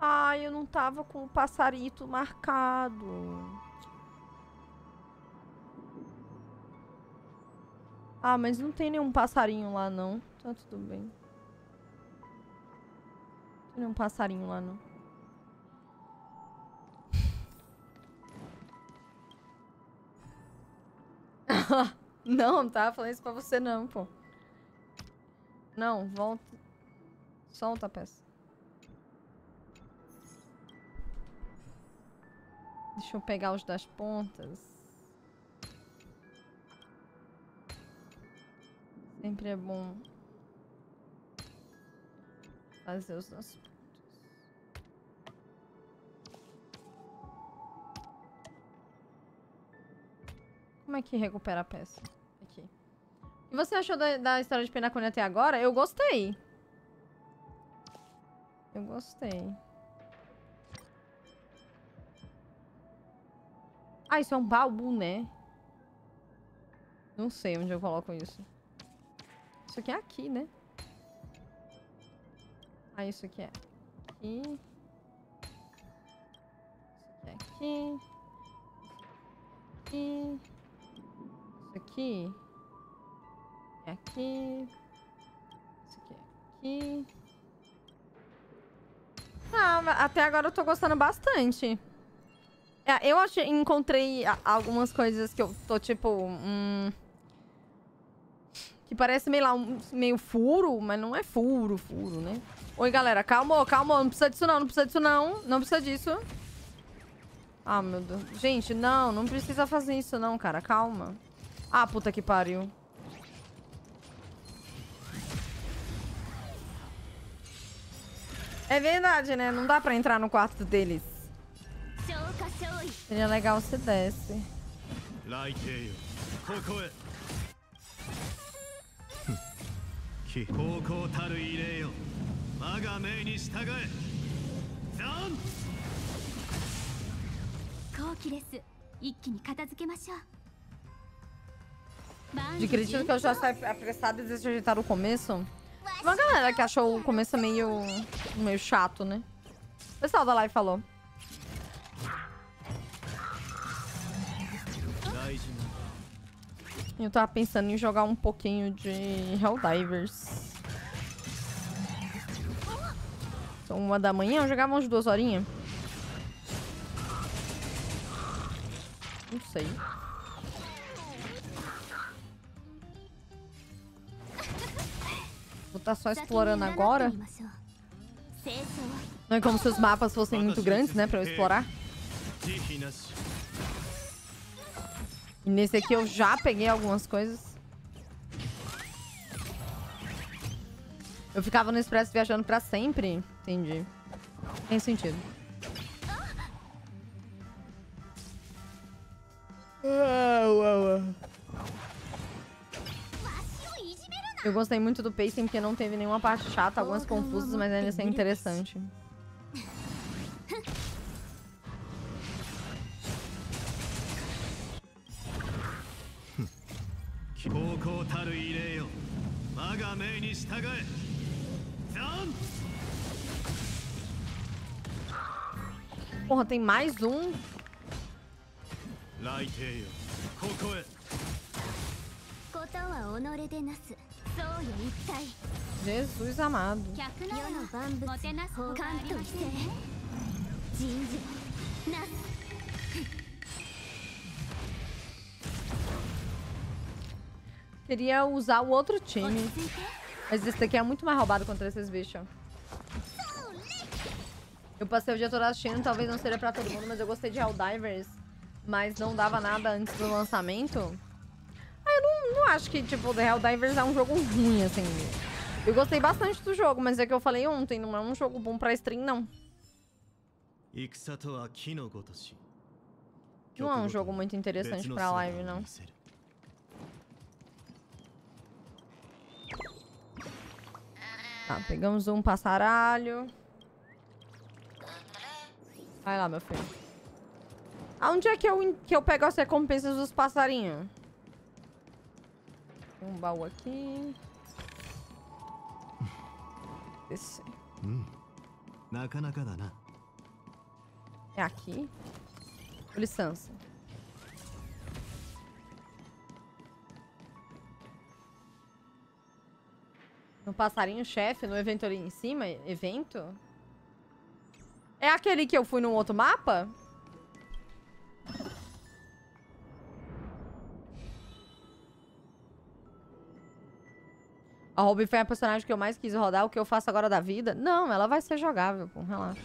Ai, eu não tava com o passarito marcado. Ah, mas não tem nenhum passarinho lá, não. Tá tudo bem. Não tem nenhum passarinho lá, não. Não, não tava falando isso pra você, não, pô. Não, volta. Solta a peça. Deixa eu pegar os das pontas. Sempre é bom fazer os das pontas. Como é que recupera a peça? Aqui. O que você achou da, da história de Penacone até agora? Eu gostei. Eu gostei. Ah, isso é um baú, né? Não sei onde eu coloco isso. Isso aqui é aqui, né? Ah, isso aqui é aqui. Isso aqui é aqui. Aqui. Isso aqui é aqui. Isso aqui é aqui. Ah, até agora eu tô gostando bastante. É, eu achei, encontrei algumas coisas que eu tô tipo... Hum, que parece meio, lá, um, meio furo, mas não é furo, furo, né? Oi, galera. Calma, calma. Não precisa disso não, não precisa disso não. Não precisa disso. Ah, meu Deus. Gente, não. Não precisa fazer isso não, cara. Calma. Ah, puta que pariu. É verdade, né? Não dá pra entrar no quarto deles. Seria legal se desse. De crítica que eu já saí apressada e deixa eu ajeitar o começo. Uma galera que achou o começo meio, meio chato, né? O pessoal da live falou. Eu tava pensando em jogar um pouquinho de Helldivers. São uma da manhã, eu jogava umas duas horinhas. Não sei. Vou estar só explorando agora. Não é como se os mapas fossem muito grandes, né? Pra eu explorar. E nesse aqui eu já peguei algumas coisas. Eu ficava no Expresso viajando pra sempre. Entendi. Tem sentido. Eu gostei muito do pacing porque não teve nenhuma parte chata, algumas confusas, mas ainda assim é interessante. Porra, tem mais um? Jesus amado. Queria usar o outro time. Mas esse daqui é muito mais roubado contra esses bichos. Eu passei o dia todo assistindo, talvez não seja pra todo mundo, mas eu gostei de Helldivers. Mas não dava nada antes do lançamento. Ah, eu não, não acho que, tipo, The Helldivers é um jogo ruim, assim. Eu gostei bastante do jogo, mas é que eu falei ontem, não é um jogo bom pra stream, não. Não é um jogo muito interessante pra live, não. Tá, pegamos um passaralho. Vai lá, meu filho. Aonde é que eu, que eu pego as recompensas dos passarinhos? Tem um baú aqui. Esse. É aqui? Com licença. No passarinho-chefe, no evento ali em cima? Evento? É aquele que eu fui num outro mapa? A Ruby foi a personagem que eu mais quis rodar. O que eu faço agora da vida? Não, ela vai ser jogável, pô. Relaxa.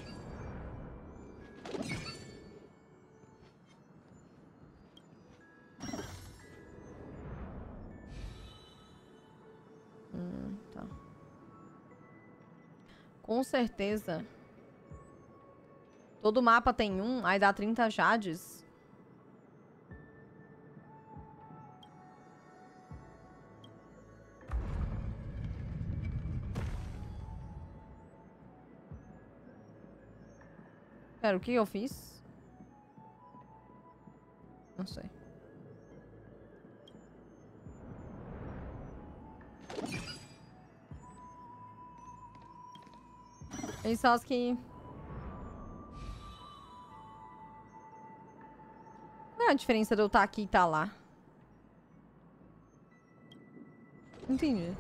Hum, tá. Com certeza. Todo mapa tem um, aí dá trinta jades. Pera, o que eu fiz? Não sei. Eles são os que... Qual é a diferença de eu estar aqui e estar lá? Entendi.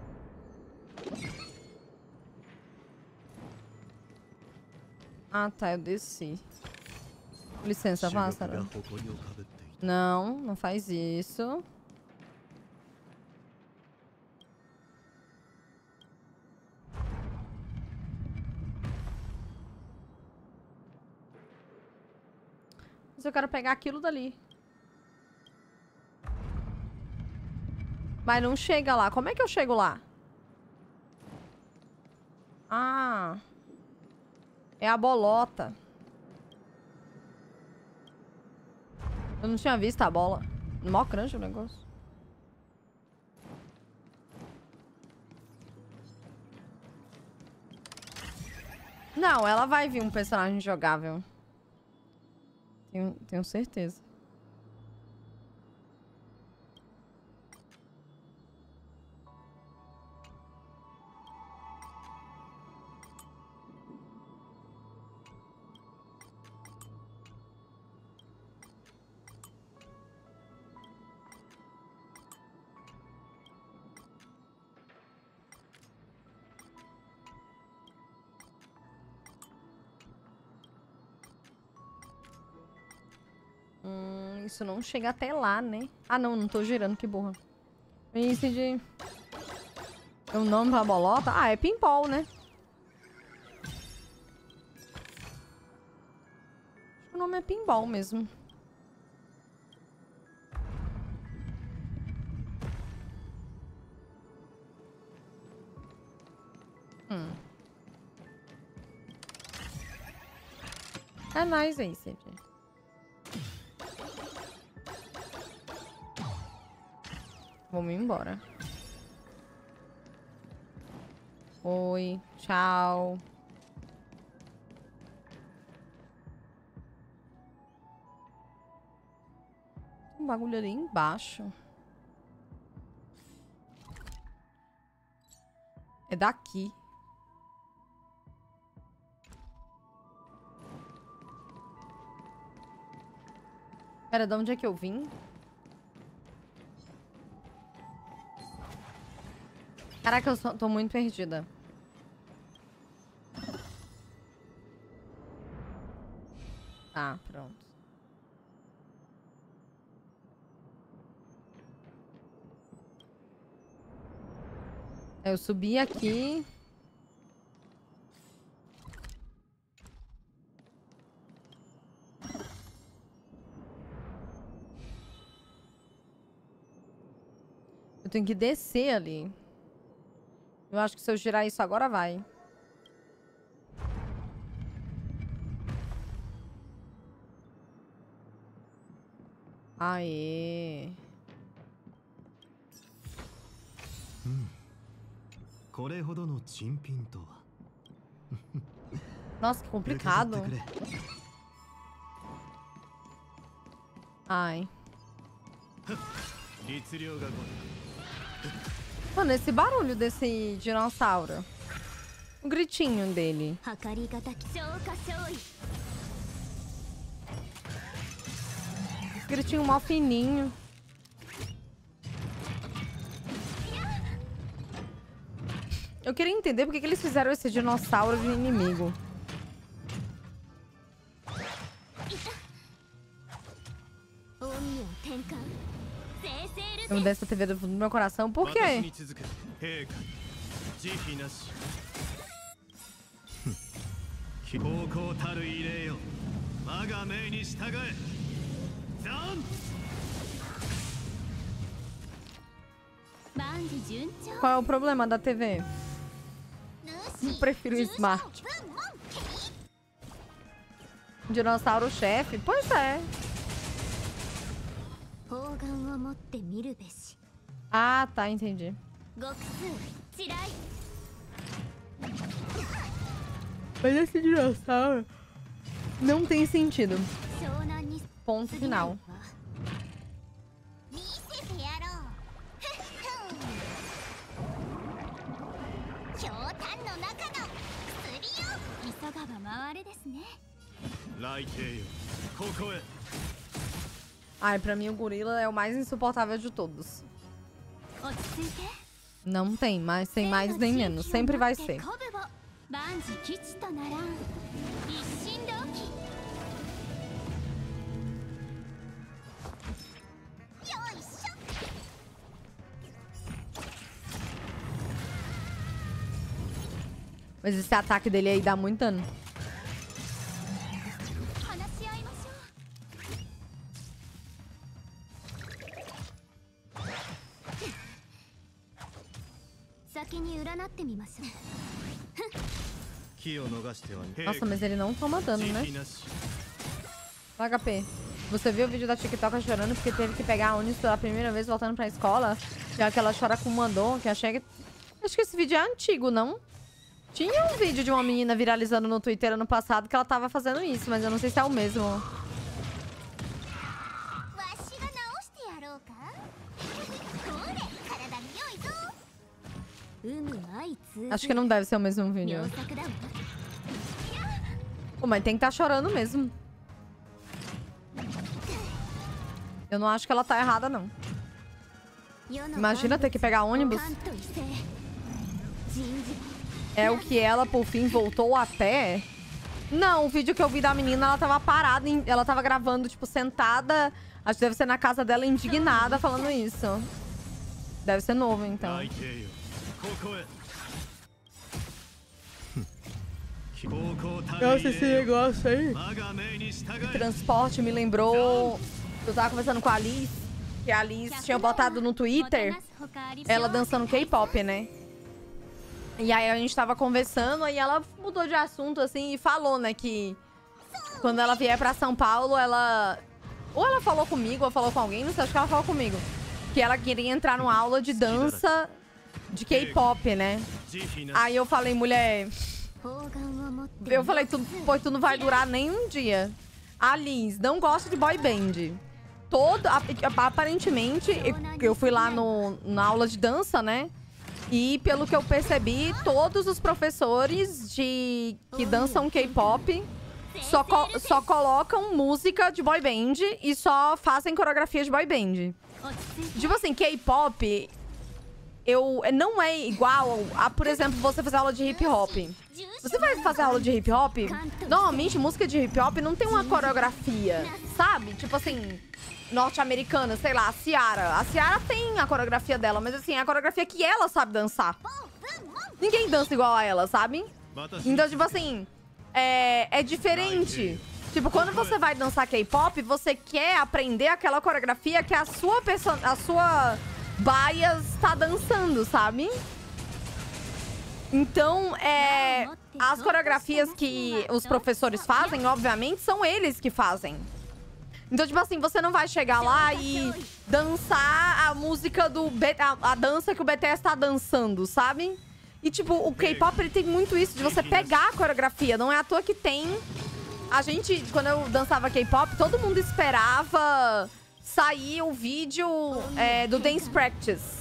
Ah, tá. Eu desci. Com licença, pássaro. Não, não faz isso. Mas eu quero pegar aquilo dali. Mas não chega lá. Como é que eu chego lá? Ah... É a bolota. Eu não tinha visto a bola. Mó grande o negócio. Não, ela vai vir um personagem jogável. Tenho, tenho certeza. Hum, isso não chega até lá, né? Ah, não, não tô girando, que burra. Isso de... O nome pra bolota? Ah, é pinball, né? Acho que o nome é pinball mesmo. Hum. É nice aí, C J. Vamos embora. Oi, tchau. Tem um bagulho ali embaixo. É daqui. Pera, de onde é que eu vim? Caraca, eu só tô muito perdida. Tá, pronto. Eu subi aqui. Eu tenho que descer ali. Eu acho que se eu girar isso agora vai. Aê. Hum. Nossa, que complicado. Ai. Mano, esse barulho desse dinossauro. O gritinho dele. gritinho mó fininho. Eu queria entender por que que eles fizeram esse dinossauro de inimigo. Eu mudei essa T V do fundo do meu coração. Por quê? Qual é o problema da T V? Eu prefiro o Smart. Dinossauro chefe? Pois é. Ah, tá, entendi. Mas esse dinossauro não tem sentido. Ponto final. Ai, pra mim o gorila é o mais insuportável de todos. Não tem mais, sem mais nem menos. Sempre vai ser. Mas esse ataque dele aí dá muito dano. Nossa, mas ele não toma dano, né? H P. Você viu o vídeo da TikTok chorando porque teve que pegar a ônibus pela primeira vez voltando pra escola? Já que ela chora com uma dor, que achei que... Acho que esse vídeo é antigo, não? Tinha um vídeo de uma menina viralizando no Twitter ano passado que ela tava fazendo isso, mas eu não sei se é o mesmo. Acho que não deve ser o mesmo vídeo. Pô, mas tem que estar chorando mesmo. Eu não acho que ela tá errada, não. Imagina ter que pegar ônibus. É o que ela, por fim, voltou a pé? Não, o vídeo que eu vi da menina, ela tava parada, em... ela tava gravando, tipo, sentada. Acho que deve ser na casa dela, indignada, falando isso. Deve ser novo, então. Nossa, esse negócio aí. O transporte me lembrou... Eu tava conversando com a Alice, que a Alice tinha botado no Twitter ela dançando K-pop, né? E aí a gente tava conversando, aí ela mudou de assunto, assim, e falou, né, que quando ela vier pra São Paulo, ela... Ou ela falou comigo, ou falou com alguém, não sei, acho que ela falou comigo. Que ela queria entrar numa aula de dança de K-pop, né? Aí eu falei, mulher... Eu falei, tu, pô, tu não vai durar nem um dia. A Liz não gosta de boy band. Todo, aparentemente, eu fui lá no, na aula de dança, né? E pelo que eu percebi, todos os professores de que dançam K-pop só, co só colocam música de boy band e só fazem coreografia de boy band. Tipo assim, K-pop eu não é igual a, por exemplo, você fazer aula de hip hop. Você vai fazer aula de hip hop, normalmente música de hip hop não tem uma coreografia, sabe? Tipo assim, norte-americana, sei lá, a Ciara. A Ciara tem a coreografia dela, mas assim, é a coreografia que ela sabe dançar. Ninguém dança igual a ela, sabe? Então, tipo assim, é, é diferente. Tipo, quando você vai dançar K-pop, você quer aprender aquela coreografia que a sua pessoa, a sua bias tá dançando, sabe? Então, é, as coreografias que os professores fazem, obviamente, são eles que fazem. Então, tipo assim, você não vai chegar lá e dançar a música do... B, a, a dança que o B T S tá dançando, sabe? E, tipo, o K-pop, ele tem muito isso, de você pegar a coreografia. Não é à toa que tem... A gente, quando eu dançava K-pop, todo mundo esperava sair o vídeo é, do Dance Practice.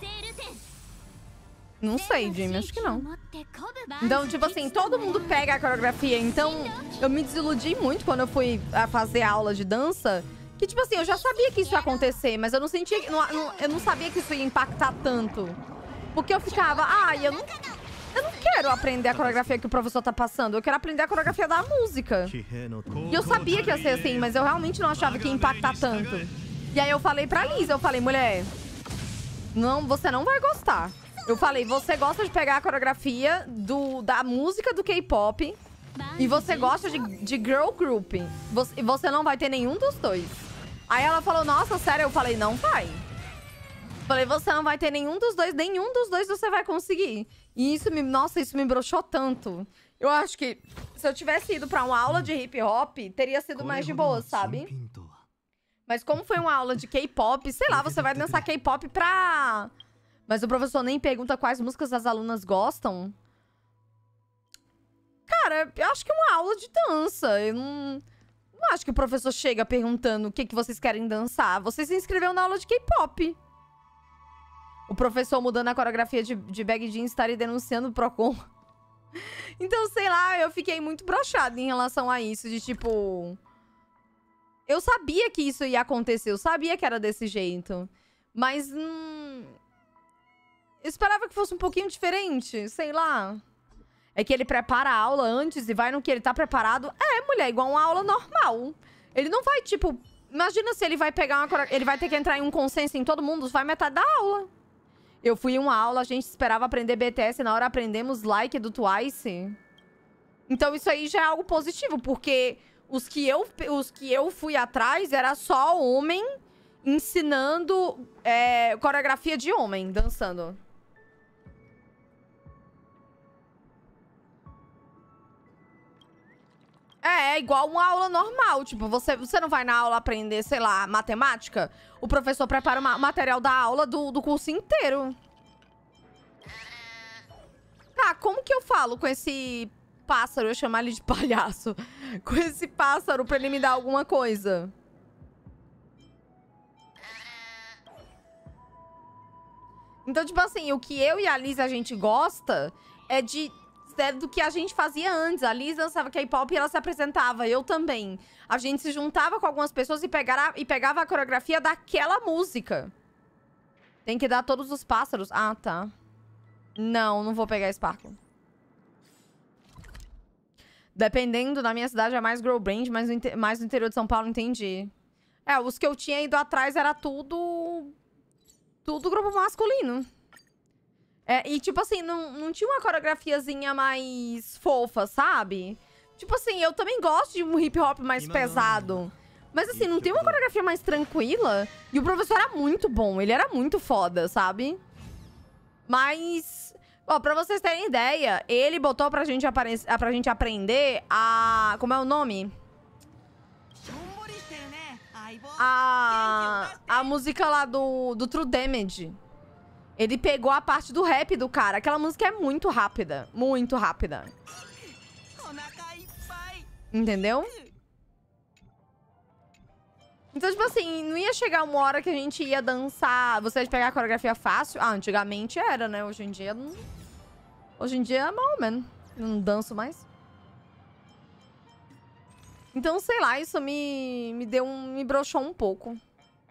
Não sei, Jimmy, acho que não. Então, tipo assim, todo mundo pega a coreografia. Então, eu me desiludi muito quando eu fui a fazer aula de dança. Que, tipo assim, eu já sabia que isso ia acontecer, mas eu não sentia... Não, não, eu não sabia que isso ia impactar tanto. Porque eu ficava, ah, eu não... Eu não quero aprender a coreografia que o professor tá passando. Eu quero aprender a coreografia da música. E eu sabia que ia ser assim, mas eu realmente não achava que ia impactar tanto. E aí eu falei pra Liz, eu falei, mulher... Não, você não vai gostar. Eu falei, você gosta de pegar a coreografia do, da música do K-pop... E você gosta de, de girl group. Você, você não vai ter nenhum dos dois. Aí ela falou, nossa, sério? Eu falei, não vai. Falei, você não vai ter nenhum dos dois. Nenhum dos dois você vai conseguir. E isso me... Nossa, isso me broxou tanto. Eu acho que se eu tivesse ido pra uma aula de hip hop, teria sido mais de boa, sabe? Mas como foi uma aula de K-pop, sei lá, você vai dançar K-pop pra... Mas o professor nem pergunta quais músicas as alunas gostam. Cara, eu acho que é uma aula de dança. Eu não, não acho que o professor chega perguntando o que, que vocês querem dançar. Você se inscreveu na aula de K-pop. O professor mudando a coreografia de, de bag jeans estaria denunciando o Procon. Então, sei lá, eu fiquei muito broxada em relação a isso. De tipo... Eu sabia que isso ia acontecer. Eu sabia que era desse jeito. Mas... Hum, eu esperava que fosse um pouquinho diferente. Sei lá... É que ele prepara a aula antes e vai no que ele tá preparado. É, mulher, igual uma aula normal. Ele não vai, tipo... Imagina se ele vai pegar uma... Ele vai ter que entrar em um consenso em todo mundo, vai metade da aula. Eu fui em uma aula, a gente esperava aprender B T S, na hora aprendemos Like do Twice. Então isso aí já é algo positivo, porque os que eu, os que eu fui atrás era só homem ensinando é, coreografia de homem, dançando. É, é igual uma aula normal. Tipo, você, você não vai na aula aprender, sei lá, matemática? O professor prepara o material da aula do, do curso inteiro. Tá, como que eu falo com esse pássaro? Eu chamar ele de palhaço. Com esse pássaro pra ele me dar alguma coisa. Então, tipo assim, o que eu e a Liz a gente gosta é de... do que a gente fazia antes. A Liz dançava K-pop e ela se apresentava. Eu também. A gente se juntava com algumas pessoas e, pegara, e pegava a coreografia daquela música. Tem que dar todos os pássaros. Ah, tá. Não, não vou pegar Sparkle. Dependendo, na minha cidade é mais Girl Brand, mas no, mais no interior de São Paulo, entendi. É, os que eu tinha ido atrás era tudo... Tudo grupo masculino. É, e, tipo assim, não, não tinha uma coreografiazinha mais fofa, sabe? Tipo assim, eu também gosto de um hip hop mais pesado. Mas, assim, não tem uma coreografia mais tranquila. E o professor era muito bom, ele era muito foda, sabe? Mas, ó, pra vocês terem ideia, ele botou pra gente, pra gente aprender a... Como é o nome? A, a música lá do, do True Damage. Ele pegou a parte do rap do cara. Aquela música é muito rápida. Muito rápida. Entendeu? Então, tipo assim, não ia chegar uma hora que a gente ia dançar... Você ia pegar a coreografia fácil? Ah, antigamente era, né? Hoje em dia... Não... Hoje em dia é mal, man. Eu não danço mais. Então, sei lá, isso me, me deu um... Me broxou um pouco.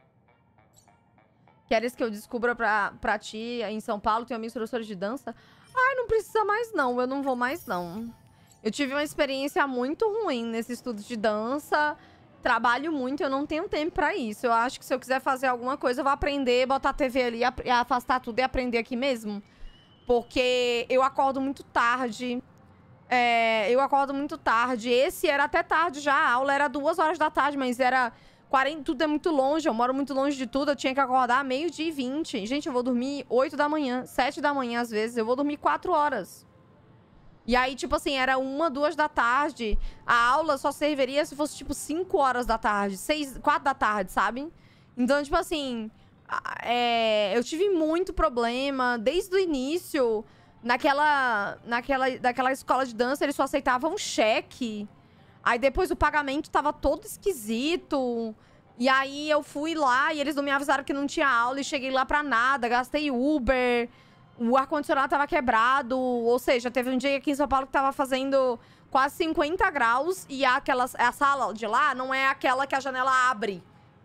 Queres que eu descubra pra, pra ti, em São Paulo, tem amigos professores de dança? Ai, não precisa mais não, eu não vou mais não. Eu tive uma experiência muito ruim nesse estudo de dança. Trabalho muito, eu não tenho tempo pra isso. Eu acho que se eu quiser fazer alguma coisa, eu vou aprender, botar a T V ali, afastar tudo e aprender aqui mesmo. Porque eu acordo muito tarde. É, eu acordo muito tarde. Esse era até tarde já, a aula era duas horas da tarde, mas era... quarenta, tudo é muito longe, eu moro muito longe de tudo, eu tinha que acordar meio-dia e vinte. Gente, eu vou dormir oito da manhã, sete da manhã às vezes, eu vou dormir quatro horas. E aí, tipo assim, era uma, duas da tarde, a aula só serviria se fosse, tipo, cinco horas da tarde, seis, quatro da tarde, sabe? Então, tipo assim, é, eu tive muito problema desde o início, naquela, naquela, naquela escola de dança, eles só aceitavam cheque. Aí depois o pagamento tava todo esquisito. E aí eu fui lá e eles não me avisaram que não tinha aula. E cheguei lá pra nada, gastei Uber. O ar-condicionado tava quebrado. Ou seja, teve um dia aqui em São Paulo que tava fazendo quase cinquenta graus. E aquela, a sala de lá não é aquela que a janela abre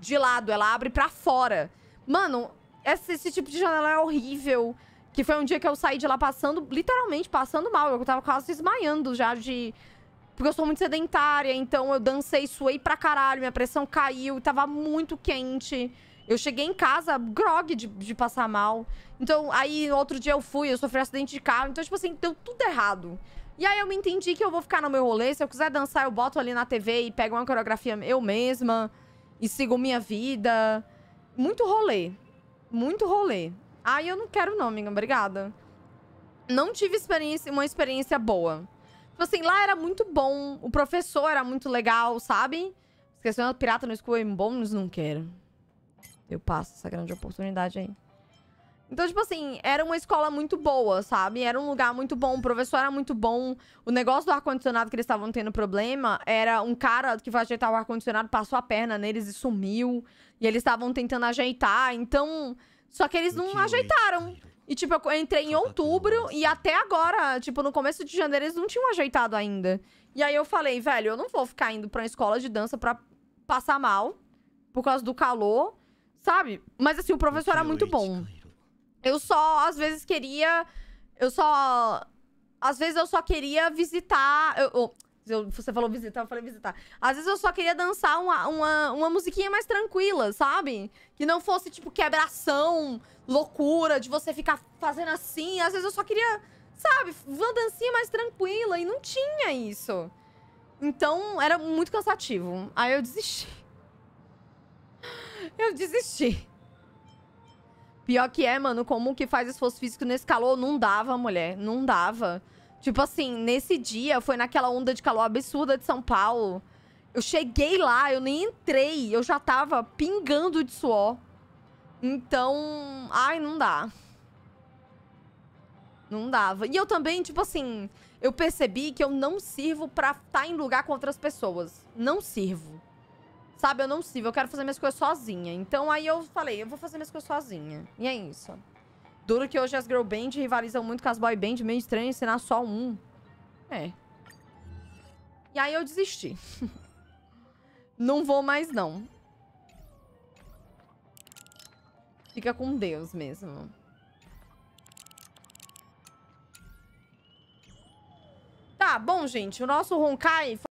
de lado, ela abre pra fora. Mano, esse, esse tipo de janela é horrível. Que foi um dia que eu saí de lá passando, literalmente, passando mal. Eu tava quase desmaiando já de... Porque eu sou muito sedentária, então eu dancei, suei pra caralho, minha pressão caiu, tava muito quente. Eu cheguei em casa grog de, de passar mal. Então, aí, outro dia eu fui, eu sofri um acidente de carro. Então, tipo assim, deu tudo errado. E aí eu me entendi que eu vou ficar no meu rolê. Se eu quiser dançar, eu boto ali na T V e pego uma coreografia eu mesma. E sigo minha vida. Muito rolê. Muito rolê. Aí eu não quero não, amiga. Obrigada. Não tive experiência, uma experiência boa. Tipo assim, lá era muito bom. O professor era muito legal, sabe? Esqueceu uma pirata no School em bônus, não quero. Eu passo essa grande oportunidade aí. Então, tipo assim, era uma escola muito boa, sabe? Era um lugar muito bom, o professor era muito bom. O negócio do ar-condicionado que eles estavam tendo problema era um cara que vai ajeitar o ar-condicionado, passou a perna neles e sumiu. E eles estavam tentando ajeitar, então... Só que eles não ajeitaram. E, tipo, eu entrei em outubro e até agora, tipo, no começo de janeiro, eles não tinham ajeitado ainda. E aí eu falei, velho, eu não vou ficar indo pra uma escola de dança pra passar mal por causa do calor, sabe? Mas, assim, o professor era muito bom. Eu só, às vezes, queria... Eu só... Às vezes, eu só queria visitar... Eu, eu, eu, você falou visitar, eu falei visitar. Às vezes, eu só queria dançar uma, uma, uma musiquinha mais tranquila, sabe? Que não fosse, tipo, quebração, loucura, de você ficar fazendo assim. Às vezes, eu só queria, sabe? Uma dancinha mais tranquila. E não tinha isso. Então, era muito cansativo. Aí, eu desisti. Eu desisti. Pior que é, mano, como que faz esforço físico nesse calor? Não dava, mulher. Não dava. Tipo assim, nesse dia, foi naquela onda de calor absurda de São Paulo. Eu cheguei lá, eu nem entrei. Eu já tava pingando de suor. Então... Ai, não dá. Não dava. E eu também, tipo assim... Eu percebi que eu não sirvo pra estar em lugar com outras pessoas. Não sirvo. Sabe, eu não sirvo, eu quero fazer minhas coisas sozinha. Então aí eu falei, eu vou fazer minhas coisas sozinha. E é isso. Duro que hoje as girl band rivalizam muito com as boy band, meio estranho ensinar só um. É. E aí eu desisti. Não vou mais, não. Fica com Deus mesmo. Tá, bom, gente. O nosso Honkai...